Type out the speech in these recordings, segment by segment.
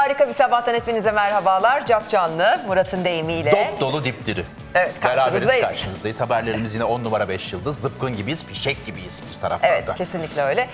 Harika bir sabahtan hepinize merhabalar. Capcanlı, Murat'ın deyimiyle. Dop dolu dipdiri. Evet, karşınızdayız. Haberlerimiz yine 10 numara 5 yıldız. Zıpkın gibiyiz, fişek gibiyiz bir taraflarda. Evet, kesinlikle öyle.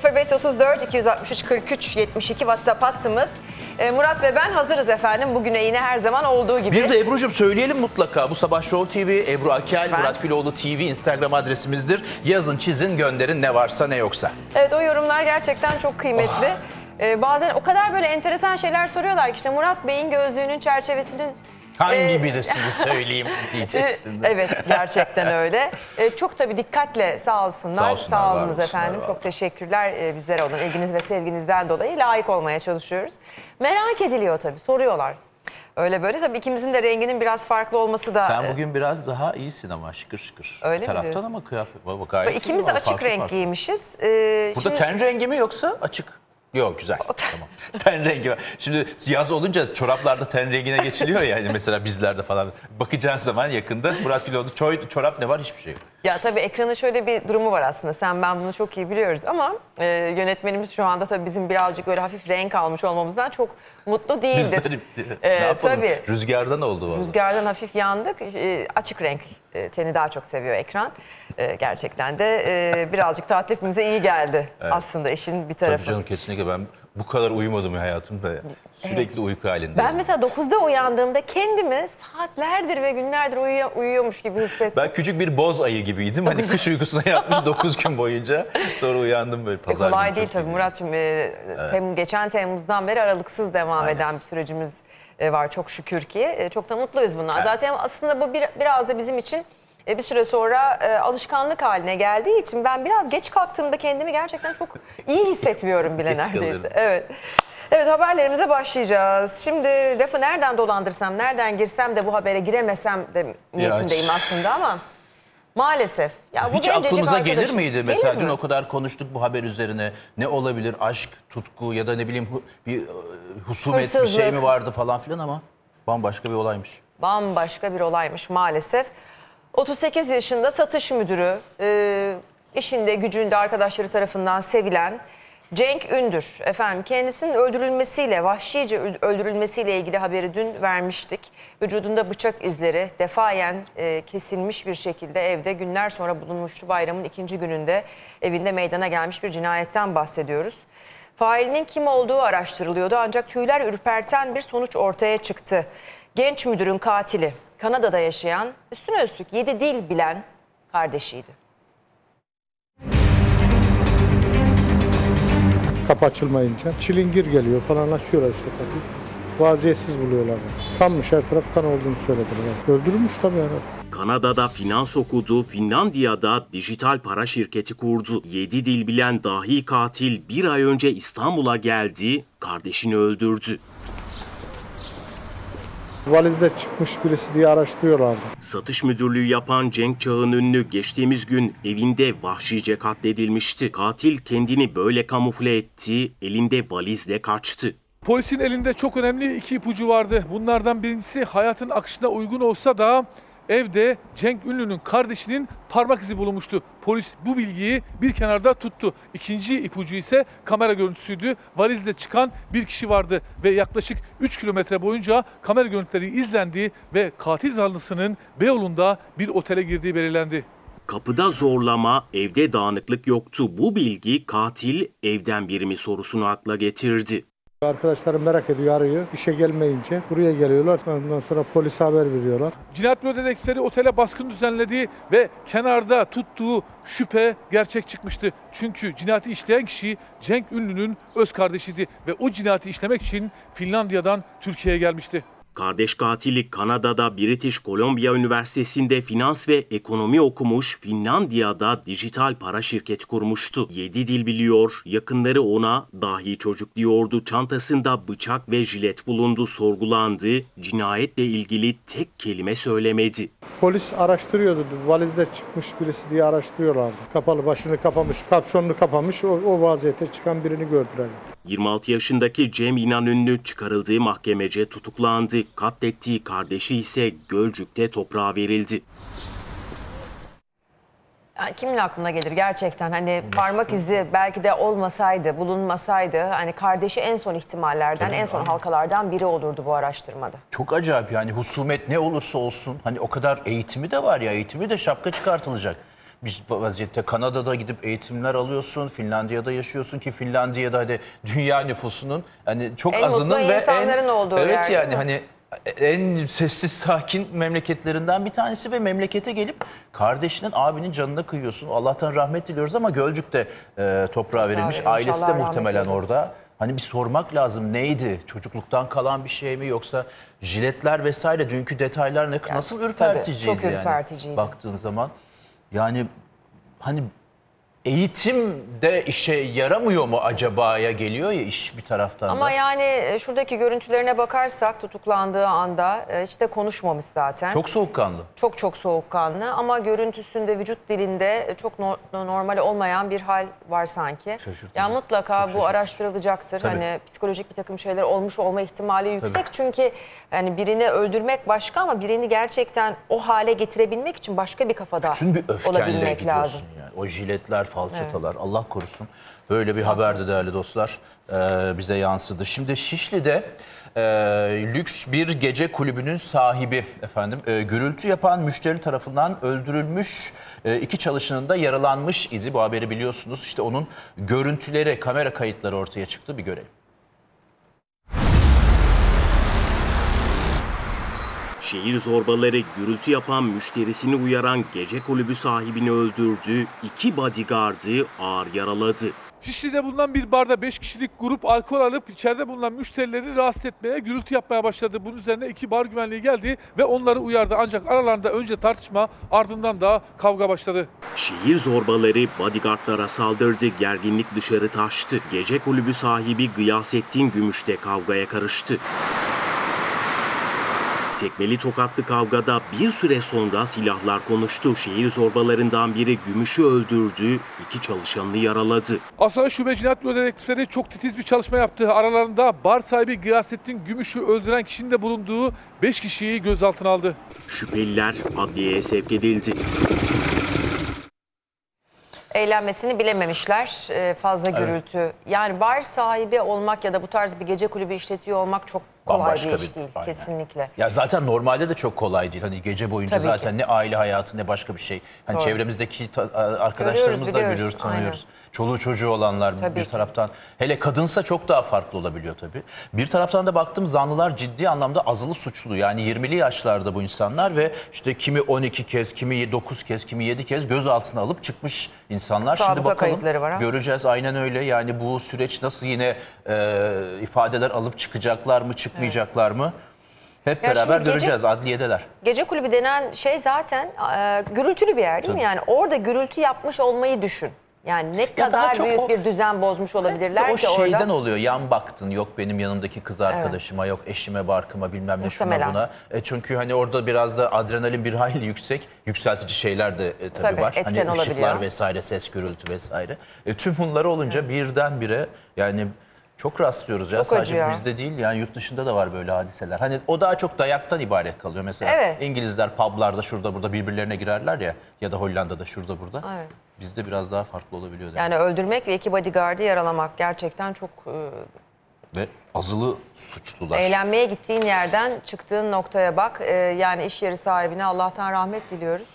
0534 263 43 72 WhatsApp hattımız. Murat ve ben hazırız efendim. Bugüne yine her zaman olduğu gibi. Bir de Ebru'cum söyleyelim mutlaka. Bu sabah Show TV, Ebru Akel, Murat Güloğlu TV Instagram adresimizdir. Yazın, çizin, gönderin ne varsa ne yoksa. Evet, o yorumlar gerçekten çok kıymetli. Bazen o kadar böyle enteresan şeyler soruyorlar ki işte Murat Bey'in gözlüğünün çerçevesinin... Hangi birisini söyleyeyim diyeceksin. Evet, gerçekten öyle. Çok tabii dikkatle sağ olsunlar. Sağ olunuz efendim. Çok teşekkürler bizlere olan ilginiz ve sevginizden dolayı layık olmaya çalışıyoruz. Merak ediliyor tabii, soruyorlar. Öyle böyle tabii ikimizin de renginin biraz farklı olması da... Sen bugün biraz daha iyisin ama şıkır şıkır. Öyle mi taraftan diyorsun? ama kıyafet. Bak, gayet İkimiz de açık renk giymişiz. Burada şimdi... ten rengi mi yoksa açık? Yok, güzel. Tamam. Ten rengi var. Şimdi yaz olunca çoraplarda ten rengine geçiliyor ya hani mesela bizlerde falan. Bakacağın zaman yakında Murat Güloğlu çorap ne var, hiçbir şey yok. Ya tabii ekranın şöyle bir durumu var aslında. Sen ben bunu çok iyi biliyoruz ama yönetmenimiz şu anda tabii bizim birazcık böyle hafif renk almış olmamızdan çok mutlu değildir. Ne yapalım? Tabii. Rüzgardan oldu vallahi. Rüzgardan hafif yandık. Açık renk teni daha çok seviyor ekran. Gerçekten de birazcık tatil hepimize iyi geldi aslında işin bir tarafı. Tabii canım, kesinlikle ben bu kadar uyumadım hayatımda. Sürekli uyku halindeyim. Ben mesela 9'da uyandığımda kendimi saatlerdir ve günlerdir uyuyormuş gibi hissettim. Ben küçük bir boz ayı gibiydim. Hani kış uykusuna yatmış 9 gün boyunca. Sonra uyandım böyle pazar günü. Kolay değil tabii Murat'cığım. Geçen Temmuz'dan beri aralıksız devam eden bir sürecimiz var çok şükür ki. Çok da mutluyuz bundan. Evet. Zaten aslında bu biraz da bizim için bir süre sonra alışkanlık haline geldiği için ben biraz geç kalktığımda kendimi gerçekten çok iyi hissetmiyorum bile neredeyse. Evet, haberlerimize başlayacağız. Şimdi lafı nereden dolandırsam, nereden girsem de bu habere giremesem de niyetindeyim aslında ama maalesef. Ya hiç aklımıza gelir miydi? Mesela dün o kadar konuştuk bu haber üzerine. Ne olabilir? Aşk, tutku ya da ne bileyim bir husumet, bir şey mi vardı falan filan ama bambaşka bir olaymış. Bambaşka bir olaymış maalesef. 38 yaşında satış müdürü, işinde gücünde arkadaşları tarafından sevilen Cenk Ündür. Efendim kendisinin öldürülmesiyle, vahşice öldürülmesiyle ilgili haberi dün vermiştik. Vücudunda bıçak izleri defayen kesilmiş bir şekilde evde günler sonra bulunmuştu. Bayramın ikinci gününde evinde meydana gelmiş bir cinayetten bahsediyoruz. Failinin kim olduğu araştırılıyordu ancak tüyler ürperten bir sonuç ortaya çıktı. Genç müdürün katili Kanada'da yaşayan, üstüne üstlük 7 dil bilen kardeşiydi. Kapı açılmayınca çilingir geliyor falan, açıyorlar işte kapıyı. Vaziyetsiz buluyorlar. Kanmış, her taraf kan olduğunu söylediler. Öldürülmüş tabii yani. Kanada'da finans okudu, Finlandiya'da dijital para şirketi kurdu. 7 dil bilen dahi katil bir ay önce İstanbul'a geldi, kardeşini öldürdü. Valizde çıkmış birisi diye araştırıyorlardı. Satış müdürlüğü yapan Cenk Çağın Ünlü geçtiğimiz gün evinde vahşice katledilmişti. Katil kendini böyle kamufle etti, elinde valizle kaçtı. Polisin elinde çok önemli 2 ipucu vardı. Bunlardan birincisi hayatın akışına uygun olsa da evde Cenk Ünlü'nün kardeşinin parmak izi bulunmuştu. Polis bu bilgiyi bir kenarda tuttu. İkinci ipucu ise kamera görüntüsüydü. Valizle çıkan bir kişi vardı ve yaklaşık 3 kilometre boyunca kamera görüntüleri izlendi ve katil zanlısının Beyoğlu'nda bir otele girdiği belirlendi. Kapıda zorlama, evde dağınıklık yoktu. Bu bilgi katil evden biri mi sorusunu akla getirdi. Arkadaşlarım merak ediyor, arıyor. İşe gelmeyince buraya geliyorlar. Ondan sonra polise haber veriyorlar. Cinayet büro dedektifleri otele baskın düzenlediği ve kenarda tuttuğu şüphe gerçek çıkmıştı. Çünkü cinayeti işleyen kişi Cenk Ünlü'nün öz kardeşiydi ve o cinayeti işlemek için Finlandiya'dan Türkiye'ye gelmişti. Kardeş katili Kanada'da British Columbia Üniversitesi'nde finans ve ekonomi okumuş, Finlandiya'da dijital para şirketi kurmuştu. 7 dil biliyor, yakınları ona dahi çocuk diyordu. Çantasında bıçak ve jilet bulundu, sorgulandı. Cinayetle ilgili tek kelime söylemedi. Polis araştırıyordu, valizde çıkmış birisi diye araştırıyorlardı. Kapalı, başını kapamış, kapşonunu kapamış, o vaziyette çıkan birini gördüler. 26 yaşındaki Cem İnanünlü çıkarıldığı mahkemece tutuklandı. Katlettiği kardeşi ise Gölcük'te toprağa verildi. Yani kimin aklına gelir gerçekten, hani parmak izi belki de olmasaydı, bulunmasaydı, hani kardeşi en son ihtimallerden, en son halkalardan biri olurdu bu araştırmada. Çok acayip yani, husumet ne olursa olsun hani o kadar eğitimi de var ya, eğitimi de şapka çıkartılacak. Bir vaziyette Kanada'da gidip eğitimler alıyorsun, Finlandiya'da yaşıyorsun ki Finlandiya'da hani dünya nüfusunun hani çok En azının mutlu ve insanların olduğu yer, evet değil yani mi? hani en sessiz sakin memleketlerinden bir tanesi ve memlekete gelip kardeşinin, abinin canına kıyıyorsun. Allah'tan rahmet diliyoruz ama Gölcük'te toprağa verilmiş. verilmiş. Ailesi de Allah rahmet muhtemelen eylesin. orada. Hani bir sormak lazım, neydi? Çocukluktan kalan bir şey mi, yoksa jiletler vesaire, dünkü detaylar nasıl ürperticiydi çok ürperticiydi. yani baktığın zaman. Yani hani eğitim de işe yaramıyor mu acaba'ya geliyor ya iş bir taraftan Ama da. yani şuradaki görüntülerine bakarsak tutuklandığı anda hiç de konuşmamış zaten. Çok soğukkanlı. Çok soğukkanlı ama görüntüsünde, vücut dilinde çok normal olmayan bir hal var sanki. Şaşırtıcı. Yani mutlaka Çok bu şaşırtıcı. araştırılacaktır. Tabii. Hani psikolojik bir takım şeyler olmuş olma ihtimali yüksek. Tabii. Çünkü yani birini öldürmek başka ama birini gerçekten o hale getirebilmek için başka bir kafada Bütün bir öfkenle olabilmek gidiyorsun lazım. yani. O jiletler, falçatalar, Allah korusun. Böyle bir haber de değerli dostlar bize yansıdı. Şimdi Şişli'de lüks bir gece kulübünün sahibi efendim gürültü yapan müşteri tarafından öldürülmüş, 2 çalışanın da yaralanmış idi. Bu haberi biliyorsunuz. İşte onun görüntüleri, kamera kayıtları ortaya çıktı. Bir görelim. Şehir zorbaları gürültü yapan müşterisini uyaran gece kulübü sahibini öldürdü, 2 bodyguardı ağır yaraladı. Şişli'de bulunan bir barda 5 kişilik grup alkol alıp içeride bulunan müşterileri rahatsız etmeye, gürültü yapmaya başladı. Bunun üzerine 2 bar güvenliği geldi ve onları uyardı. Ancak aralarında önce tartışma, ardından da kavga başladı. Şehir zorbaları bodyguardlara saldırdı, gerginlik dışarı taştı. Gece kulübü sahibi Gıyasettin Gümüş de kavgaya karıştı. Tekmeli tokatlı kavgada bir süre sonra silahlar konuştu. Şehir zorbalarından biri Gümüş'ü öldürdü, 2 çalışanını yaraladı. Asayiş Şube Cinayet Büro dedektifleri çok titiz bir çalışma yaptı. Aralarında bar sahibi Gıyasettin Gümüş'ü öldüren kişinin de bulunduğu 5 kişiyi gözaltına aldı. Şüpheliler adliyeye sevk edildi. Eğlenmesini bilememişler, fazla gürültü. Yani bar sahibi olmak ya da bu tarz bir gece kulübü işletiyor olmak çok kolay Bambaşka bir iş bir- değil aynen. kesinlikle. Ya zaten normalde de çok kolay değil. Hani gece boyunca Tabii zaten ki. ne aile hayatı ne başka bir şey. Hani Doğru. çevremizdeki arkadaşlarımız da Biliyoruz, biliyoruz, tanıyoruz. aynen. Çoluğu çocuğu olanlar Tabii bir ki. taraftan. Hele kadınsa çok daha farklı olabiliyor tabii. Bir taraftan da baktım, zanlılar ciddi anlamda azılı suçlu. Yani 20'li yaşlarda bu insanlar ve işte kimi 12 kez, kimi 9 kez, kimi 7 kez gözaltına alıp çıkmış insanlar. Sabıka Şimdi bakalım, kayıtları var ha? göreceğiz aynen öyle. Yani bu süreç nasıl, yine ifadeler alıp çıkacaklar mı, çıkmayacaklar mı? Hep Ya beraber şimdi gece- göreceğiz, adliyedeler. Gece kulübü denen şey zaten gürültülü bir yer değil mi? Yani orada gürültü yapmış olmayı düşün. Yani ne daha kadar çok büyük o- bir düzen bozmuş olabilirler O ki şeyden orada. oluyor, yan baktın, yok benim yanımdaki kız arkadaşıma, yok eşime, barkıma, bilmem ne, şuna Muhtemelen. buna. Çünkü hani orada biraz da adrenalin bir hayli yüksek, yükseltici şeyler de tabii Tabii, var. etken Hani ışıklar olabiliyor. vesaire, ses, gürültü vesaire. Tüm bunları olunca birdenbire yani çok rastlıyoruz ya, Çok sadece acı ya. bizde değil, yani yurt dışında da var böyle hadiseler. Hani o daha çok dayaktan ibaret kalıyor mesela. Evet. İngilizler publarda şurada burada birbirlerine girerler ya da Hollanda'da şurada burada. Evet. Bizde biraz daha farklı olabiliyor demek. Yani öldürmek ve 2 bodyguard'ı yaralamak gerçekten çok Ve azılı suçlular. eğlenmeye gittiğin yerden çıktığın noktaya bak. Yani iş yeri sahibine Allah'tan rahmet diliyoruz.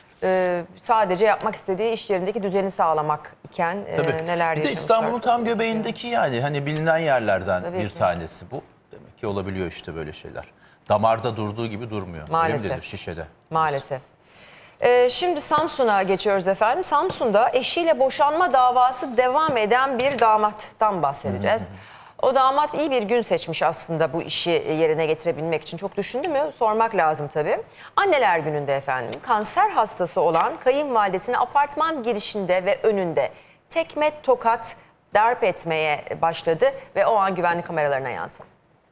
Sadece yapmak istediği iş yerindeki düzeni sağlamak iken Tabii. neler Bir de yaşamışlar. İstanbul'un tam göbeğindeki, yani hani bilinen yerlerden Tabii bir ki. tanesi bu. Demek ki olabiliyor işte böyle şeyler. Damarda durduğu gibi durmuyor. Öyle mi Maalesef. denir? Şişede. Maalesef. Şimdi Samsun'a geçiyoruz efendim. Samsun'da eşiyle boşanma davası devam eden bir damattan bahsedeceğiz. O damat iyi bir gün seçmiş aslında bu işi yerine getirebilmek için. Çok düşündü mü? Sormak lazım tabii. Anneler Günü'nde efendim kanser hastası olan kayınvalidesini apartman girişinde ve önünde tekme tokat darp etmeye başladı ve o an güvenlik kameralarına yansıdı.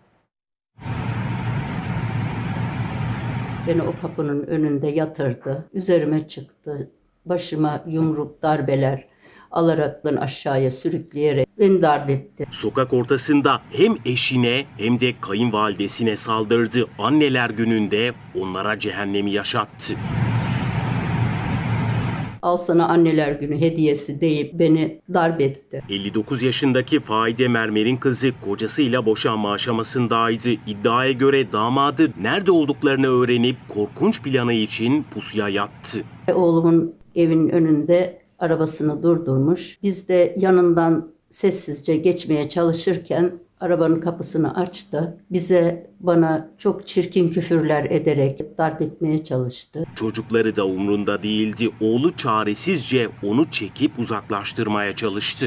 Beni o kapının önünde yatırdı. Üzerime çıktı. Başıma yumruk, darbeler alaraktan aşağıya sürükleyerek beni darp etti. Sokak ortasında hem eşine hem de kayınvalidesine saldırdı. Anneler Günü'nde onlara cehennemi yaşattı. Al sana anneler günü hediyesi deyip beni darp etti. 59 yaşındaki Faide Mermer'in kızı kocasıyla boşanma aşamasındaydı. İddiaya göre damadı nerede olduklarını öğrenip korkunç planı için pusuya yattı. Oğlumun evinin önünde arabasını durdurmuş. Biz de yanından sessizce geçmeye çalışırken arabanın kapısını açtı. Bana çok çirkin küfürler ederek darp etmeye çalıştı. Çocukları da umrunda değildi. Oğlu çaresizce onu çekip uzaklaştırmaya çalıştı.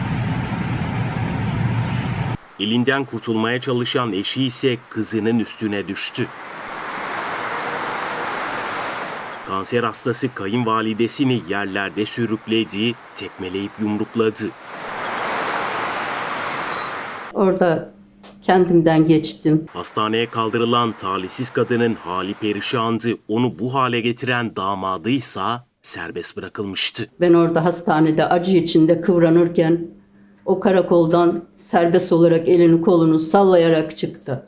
Elinden kurtulmaya çalışan eşi ise kızının üstüne düştü. Kanser hastası kayınvalidesini yerlerde sürükledi, tekmeleyip yumrukladı. Orada kendimden geçtim. Hastaneye kaldırılan talihsiz kadının hali perişandı. Onu bu hale getiren damadıysa serbest bırakılmıştı. Ben orada hastanede acı içinde kıvranırken o karakoldan serbest olarak elini kolunu sallayarak çıktı.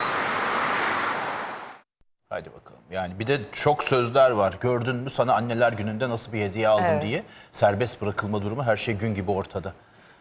Hadi bakalım. Yani bir de çok sözler var. Gördün mü sana anneler gününde nasıl bir hediye aldım diye. Serbest bırakılma durumu, her şey gün gibi ortada.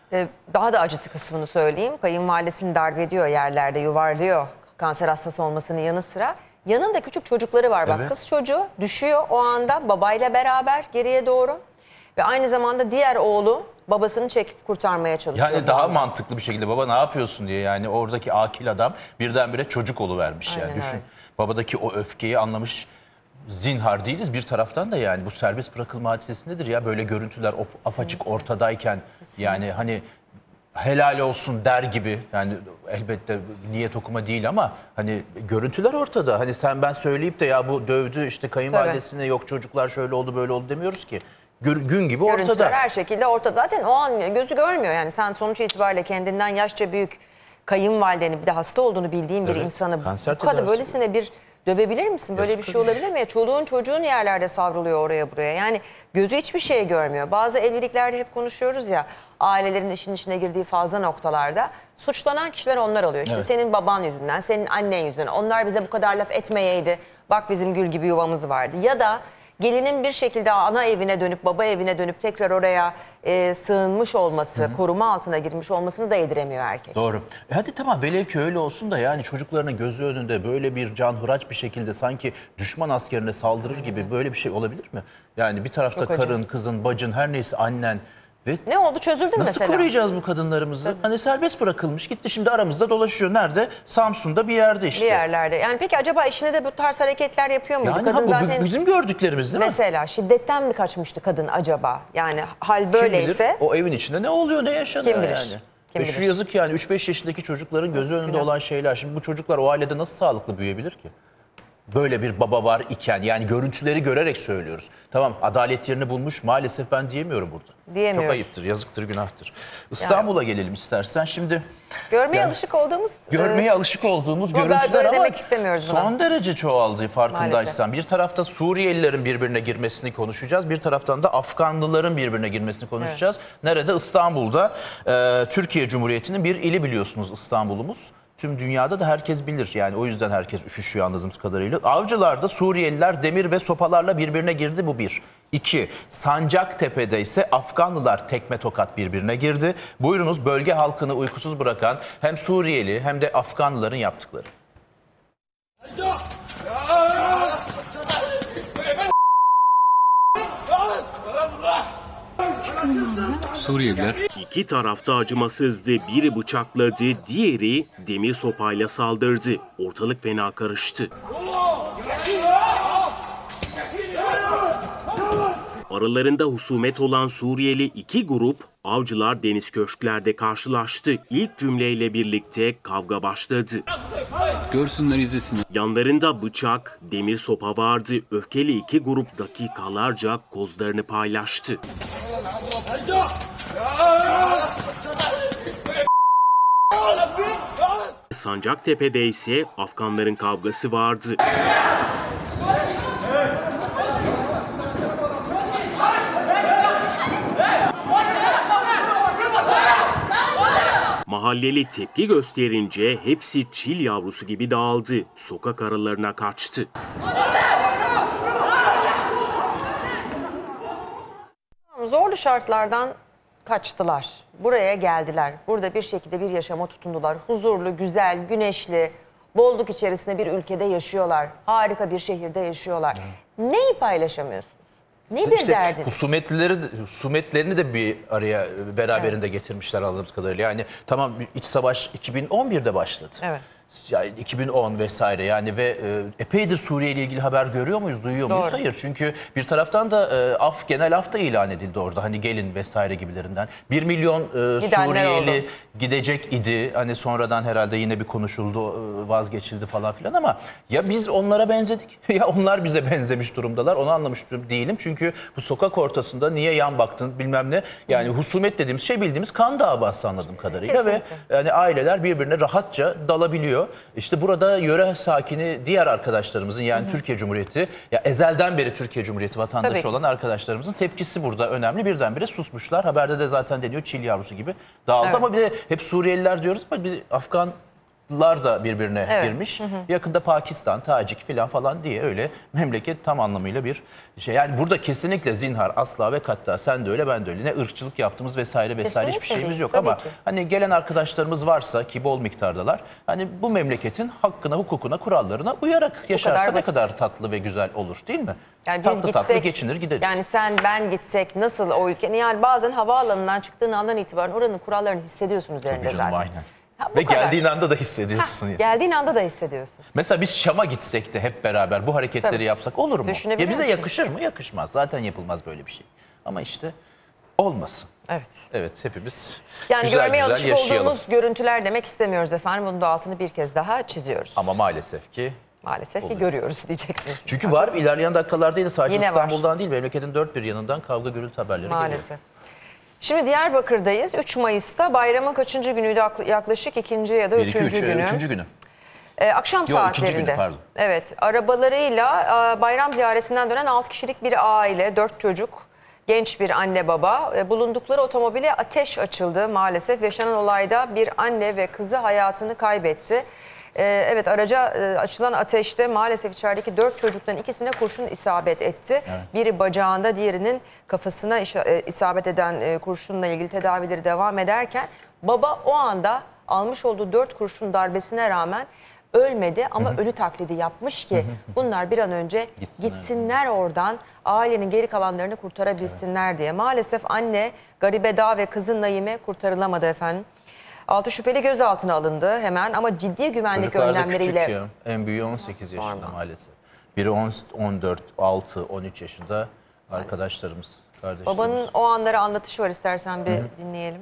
Daha da acıtı kısmını söyleyeyim. Kayınvalidesini darp ediyor, yerlerde yuvarlıyor. Kanser hastası olmasının yanı sıra. Yanında küçük çocukları var. Bak, Evet. kız çocuğu düşüyor o anda babayla beraber geriye doğru. Ve aynı zamanda diğer oğlu babasını çekip kurtarmaya çalışıyor. Yani daha mantıklı bir şekilde baba ne yapıyorsun diye, yani oradaki akil adam birdenbire çocuk oluvermiş. Aynen Yani düşün. öyle. Babadaki o öfkeyi anlamış. Zinhar değiliz bir taraftan da, yani bu serbest bırakılma hadisesi nedir ya? Böyle görüntüler apaçık ortadayken yani hani helal olsun der gibi, yani elbette niyet okuma değil ama hani görüntüler ortada. Hani sen ben söyleyip de ya bu dövdü işte kayınvalidesine, yok çocuklar şöyle oldu böyle oldu demiyoruz ki. Gün gibi Görüntüler ortada. her şekilde ortada. Zaten o an gözü görmüyor. Yani sen sonuç itibariyle kendinden yaşça büyük kayınvalideni, bir de hasta olduğunu bildiğin bir Evet, insanı kanser bu kadar tedavisi. böylesine bir dövebilir misin? Böyle bir şey olabilir mi? Ya çoluğun çocuğun yerlerde savruluyor oraya buraya. Yani gözü hiçbir şey görmüyor. Bazı evliliklerde hep konuşuyoruz ya, ailelerin işin içine girdiği fazla noktalarda suçlanan kişiler onlar oluyor. İşte Evet. senin baban yüzünden, senin annen yüzünden. Onlar bize bu kadar laf etmeyeydi. Bak bizim gül gibi yuvamız vardı. Ya da gelinin bir şekilde ana evine dönüp, baba evine dönüp tekrar oraya sığınmış olması, koruma altına girmiş olmasını da yediremiyor erkek. Doğru. Hadi tamam, velev ki öyle olsun da yani çocuklarının gözü önünde böyle bir canhıraç bir şekilde sanki düşman askerine saldırır gibi böyle bir şey olabilir mi? Yani bir tarafta Çok acı. karın, kızın, bacın, her neyse annen ve Ne oldu, çözüldü mü nasıl mesela? koruyacağız bu kadınlarımızı? Hani serbest bırakılmış, gitti şimdi aramızda dolaşıyor. Nerede? Samsun'da bir yerde işte. Bir yerlerde. Yani peki acaba eşine de bu tarz hareketler yapıyor muydu? Yani Kadın bu zaten bizim gördüklerimiz değil mi? mesela şiddetten mi kaçmıştı kadın acaba? Yani hal Kim böyleyse bilir o evin içinde ne oluyor, ne yaşanıyor Kim bilir? yani. Kim Ve şu bilir? yazık yani 3-5 yaşındaki çocukların gözü önünde günah. olan şeyler. Şimdi bu çocuklar o ailede nasıl sağlıklı büyüyebilir ki? Böyle bir baba var iken, yani görüntüleri görerek söylüyoruz. Tamam, adalet yerini bulmuş maalesef, ben diyemiyorum burada. Diyemiyoruz. Çok ayıptır, yazıktır, günahtır. İstanbul'a gelelim istersen. Şimdi görmeye yani alışık olduğumuz görmeye alışık olduğumuz ama görüntüler böyle ama demek istemiyoruz buna. son derece çoğaldığı farkındaysan. Maalesef. Bir tarafta Suriyelilerin birbirine girmesini konuşacağız. Bir taraftan da Afganlıların birbirine girmesini konuşacağız. Nerede? İstanbul'da. Türkiye Cumhuriyeti'nin bir ili biliyorsunuz İstanbul'umuz. Tüm dünyada da herkes bilir. Yani o yüzden herkes üşüşüyor anladığımız kadarıyla. Avcılar'da Suriyeliler demir ve sopalarla birbirine girdi, bu bir. 2. Sancaktepe'de ise Afganlılar tekme tokat birbirine girdi. Buyurunuz bölge halkını uykusuz bırakan hem Suriyeli hem de Afganlıların yaptıkları. Suriyeliler İki tarafta acımasızdı. Biri bıçakladı, diğeri demir sopayla saldırdı. Ortalık fena karıştı. Aralarında husumet olan Suriyeli iki grup Avcılar Deniz Köşkler'de karşılaştı. İlk cümleyle birlikte kavga başladı. görsünler izlesinler. Yanlarında bıçak, demir sopa vardı. Öfkeli iki grup dakikalarca kozlarını paylaştı. Sancaktepe'de ise Afganların kavgası vardı. Mahalleli tepki gösterince hepsi çil yavrusu gibi dağıldı. Sokak aralarına kaçtı. zorlu şartlardan kaçtılar. Buraya geldiler. Burada bir şekilde bir yaşama tutundular. Huzurlu, güzel, güneşli, bolluk içerisinde bir ülkede yaşıyorlar. Harika bir şehirde yaşıyorlar. Neyi paylaşamıyorsunuz? Nedir İşte derdiniz? husumetlerini de bir araya beraberinde getirmişler anladığımız kadarıyla. Yani tamam, iç savaş 2011'de başladı. Evet. Yani 2010 vesaire yani ve epeydir Suriye ile ilgili haber görüyor muyuz, duyuyor muyuz? Doğru. Hayır, çünkü bir taraftan da genel af da ilan edildi orada, hani gelin vesaire gibilerinden. 1 milyon Gidenler Suriyeli oldu. gidecek idi, hani sonradan herhalde yine bir konuşuldu, vazgeçildi falan filan, ama ya biz onlara benzedik ya onlar bize benzemiş durumdalar, onu anlamış değilim. Çünkü bu sokak ortasında niye yan baktın bilmem ne, yani husumet dediğimiz şey bildiğimiz kan davası anladığım kadarıyla. Kesinlikle. Ve yani aileler birbirine rahatça dalabiliyor. İşte burada yöre sakini diğer arkadaşlarımızın, yani Türkiye Cumhuriyeti, ya ezelden beri Türkiye Cumhuriyeti Tabii vatandaşı ki. olan arkadaşlarımızın tepkisi burada önemli. Birdenbire susmuşlar. Haberde de zaten deniyor, çil yavrusu gibi dağıldı. Evet. Ama bir de hep Suriyeliler diyoruz ama bir Afganlar da birbirine girmiş. Yakında Pakistan, Tacik falan diye öyle memleket tam anlamıyla bir şey. Yani burada kesinlikle zinhar, asla ve katta, sen de öyle ben de öyle, ne ırkçılık yaptığımız vesaire Kesinlikle hiçbir şeyimiz değil, yok. tabii Ama ki. hani gelen arkadaşlarımız varsa, ki bol miktardalar, hani bu memleketin hakkına, hukukuna, kurallarına uyarak yaşarsa ne basit. kadar tatlı ve güzel olur, değil mi? Yani biz tatlı tatlı gitsek, geçinir gideriz. yani sen ben gitsek nasıl o ülke? Yani bazen havaalanından çıktığın andan itibaren oranın kurallarını hissediyorsun üzerinde Tabii canım, zaten. aynen. Ha, bu Ve kadar. geldiğin anda da hissediyorsun. yani. Geldiğin anda da hissediyorsun. Mesela biz Şam'a gitsek de hep beraber bu hareketleri Tabii. yapsak olur mu? Düşünebiliyor Ya bize musun? yakışır mı? Yakışmaz. Zaten yapılmaz böyle bir şey. Ama işte olmasın. Evet. Evet, hepimiz Yani güzel görmeye güzel alışık yaşayalım. olduğumuz görüntüler demek istemiyoruz efendim. Bunun da altını bir kez daha çiziyoruz. Ama maalesef ki. Maalesef ki görüyoruz diyeceksin şimdi. Çünkü var, ilerleyen dakikalarda yine sadece Yine var. İstanbul'dan değil, memleketin dört bir yanından kavga gürültü haberleri geliyor. Maalesef. Şimdi Diyarbakır'dayız. 3 Mayıs'ta bayramın kaçıncı günüydü? Yaklaşık ikinci ya da üçüncü günü. Üçüncü günü. Akşam ikinci saatlerinde. günü, pardon. Evet, arabalarıyla bayram ziyaretinden dönen 6 kişilik bir aile, 4 çocuk, genç bir anne baba. Bulundukları otomobile ateş açıldı maalesef. Yaşanan olayda bir anne ve kızı hayatını kaybetti. Evet, araca açılan ateşte maalesef içerideki 4 çocuktan ikisine kurşun isabet etti. Evet. Biri bacağında, diğerinin kafasına isabet eden kurşunla ilgili tedavileri devam ederken baba o anda almış olduğu 4 kurşun darbesine rağmen ölmedi ama ölü taklidi yapmış ki bunlar bir an önce gitsinler oradan, ailenin geri kalanlarını kurtarabilsinler diye. Maalesef anne Garibeda ve kızı Naime kurtarılamadı efendim. 6 şüpheli gözaltına alındı hemen ama ciddi güvenlik Çocuklar da küçük önlemleriyle. ya. En büyüğü 18 yaşında Sorma. maalesef. Biri 14, 6, 13 yaşında arkadaşlarımız, kardeşlerimiz. Babanın o anları anlatışı var, istersen bir dinleyelim.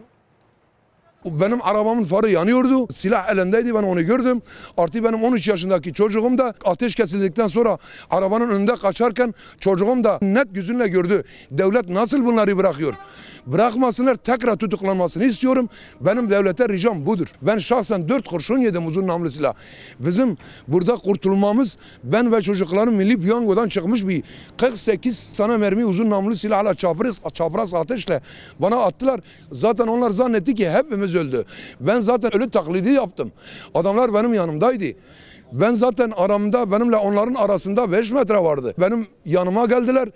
Benim arabamın farı yanıyordu. Silah elindeydi, ben onu gördüm. Artı benim 13 yaşındaki çocuğum da ateş kesildikten sonra arabanın önünde kaçarken çocuğum da net gözünle gördü. Devlet nasıl bunları bırakıyor? Bırakmasınlar, tekrar tutuklanmasını istiyorum. Benim devlete ricam budur. Ben şahsen 4 kurşun yedim uzun namlu silah. Bizim burada kurtulmamız, ben ve çocuklarım milli piyangodan çıkmış bir 48 tane mermi uzun namlu silahla çapraz ateşle bana attılar. Zaten onlar zannetti ki hepimiz öldü. Ben zaten ölü taklidi yaptım. Adamlar benim yanımdaydı. Ben zaten aramda, benimle onların arasında 5 metre vardı. Benim yanıma geldiler.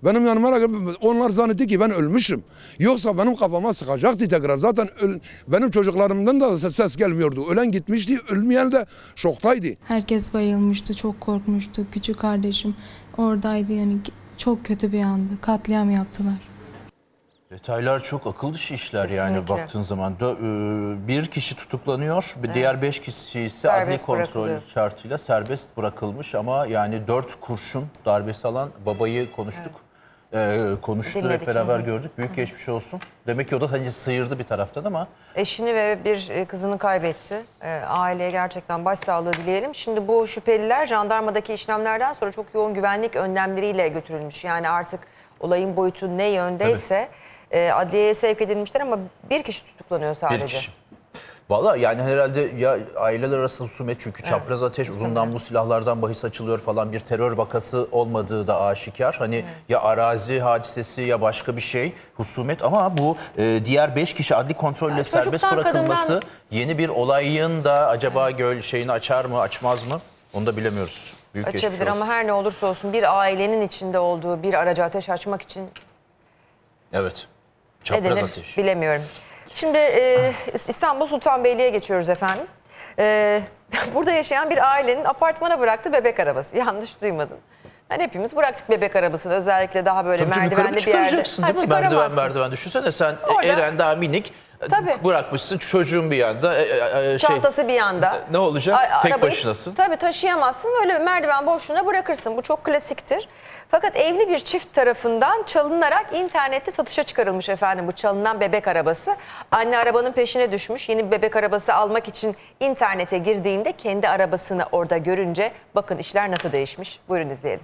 Onlar zannetti ki ben ölmüşüm. Yoksa benim kafama sıkacaktı tekrar. Zaten benim çocuklarımdan da ses gelmiyordu. Ölen gitmişti, ölmeyen de şoktaydı. Herkes bayılmıştı, çok korkmuştu. Küçük kardeşim oradaydı, yani çok kötü bir anda. Katliam yaptılar. Detaylar çok akıl dışı işler yani Kesinlikle. baktığın zaman. Bir kişi tutuklanıyor, diğer 5 kişi ise Serbest adli kontrol bırakılıyor. şartıyla serbest bırakılmış ama yani 4 kurşun darbesi alan babayı konuştuk. Konuştu, Dinledik, hep beraber gördük. Büyük geçmiş olsun. Demek ki o da hani sıyırdı bir taraftan ama. Eşini ve bir kızını kaybetti. Aileye gerçekten başsağlığı dileyelim. Şimdi bu şüpheliler jandarmadaki işlemlerden sonra çok yoğun güvenlik önlemleriyle götürülmüş. Yani artık olayın boyutu ne yöndeyse adliyeye sevk edilmişler ama bir kişi tutuklanıyor sadece. Bir kişi. Valla yani herhalde ya aileler arası husumet, çünkü çapraz ateş, uzun namlu silahlardan bahis açılıyor falan, bir terör vakası olmadığı da aşikar. Hani ya arazi hadisesi ya başka bir şey, husumet, ama bu diğer 5 kişi adli kontrolle Yani serbest çocuktan, bırakılması kadından- yeni bir olayın da acaba şeyini açar mı açmaz mı onu da bilemiyoruz. Büyük geçmiş Açabilir olsun. ama her ne olursa olsun bir ailenin içinde olduğu bir araca ateş açmak için Evet. Ne Çapraz denir ateş. bilemiyorum. Şimdi İstanbul Sultanbeyli'ye geçiyoruz efendim. Burada yaşayan bir ailenin apartmana bıraktığı bebek arabası. Yanlış duymadın. Yani hepimiz bıraktık bebek arabasını, özellikle daha böyle Tabii canım, yukarı merdivenli bir yerde. çıkaracaksın değil mi? Merdiven düşünsene sen, Orada- Eren daha minik. Tabii. Bırakmışsın, çocuğun bir yanda. Çantası bir yanda. Ne olacak? Tek Arabayı başınasın. Tabii taşıyamazsın. Öyle merdiven boşluğuna bırakırsın. Bu çok klasiktir. Fakat evli bir çift tarafından çalınarak internette satışa çıkarılmış efendim bu çalınan bebek arabası. Anne arabanın peşine düşmüş. Yeni bir bebek arabası almak için internete girdiğinde kendi arabasını orada görünce bakın işler nasıl değişmiş. Buyurun izleyelim.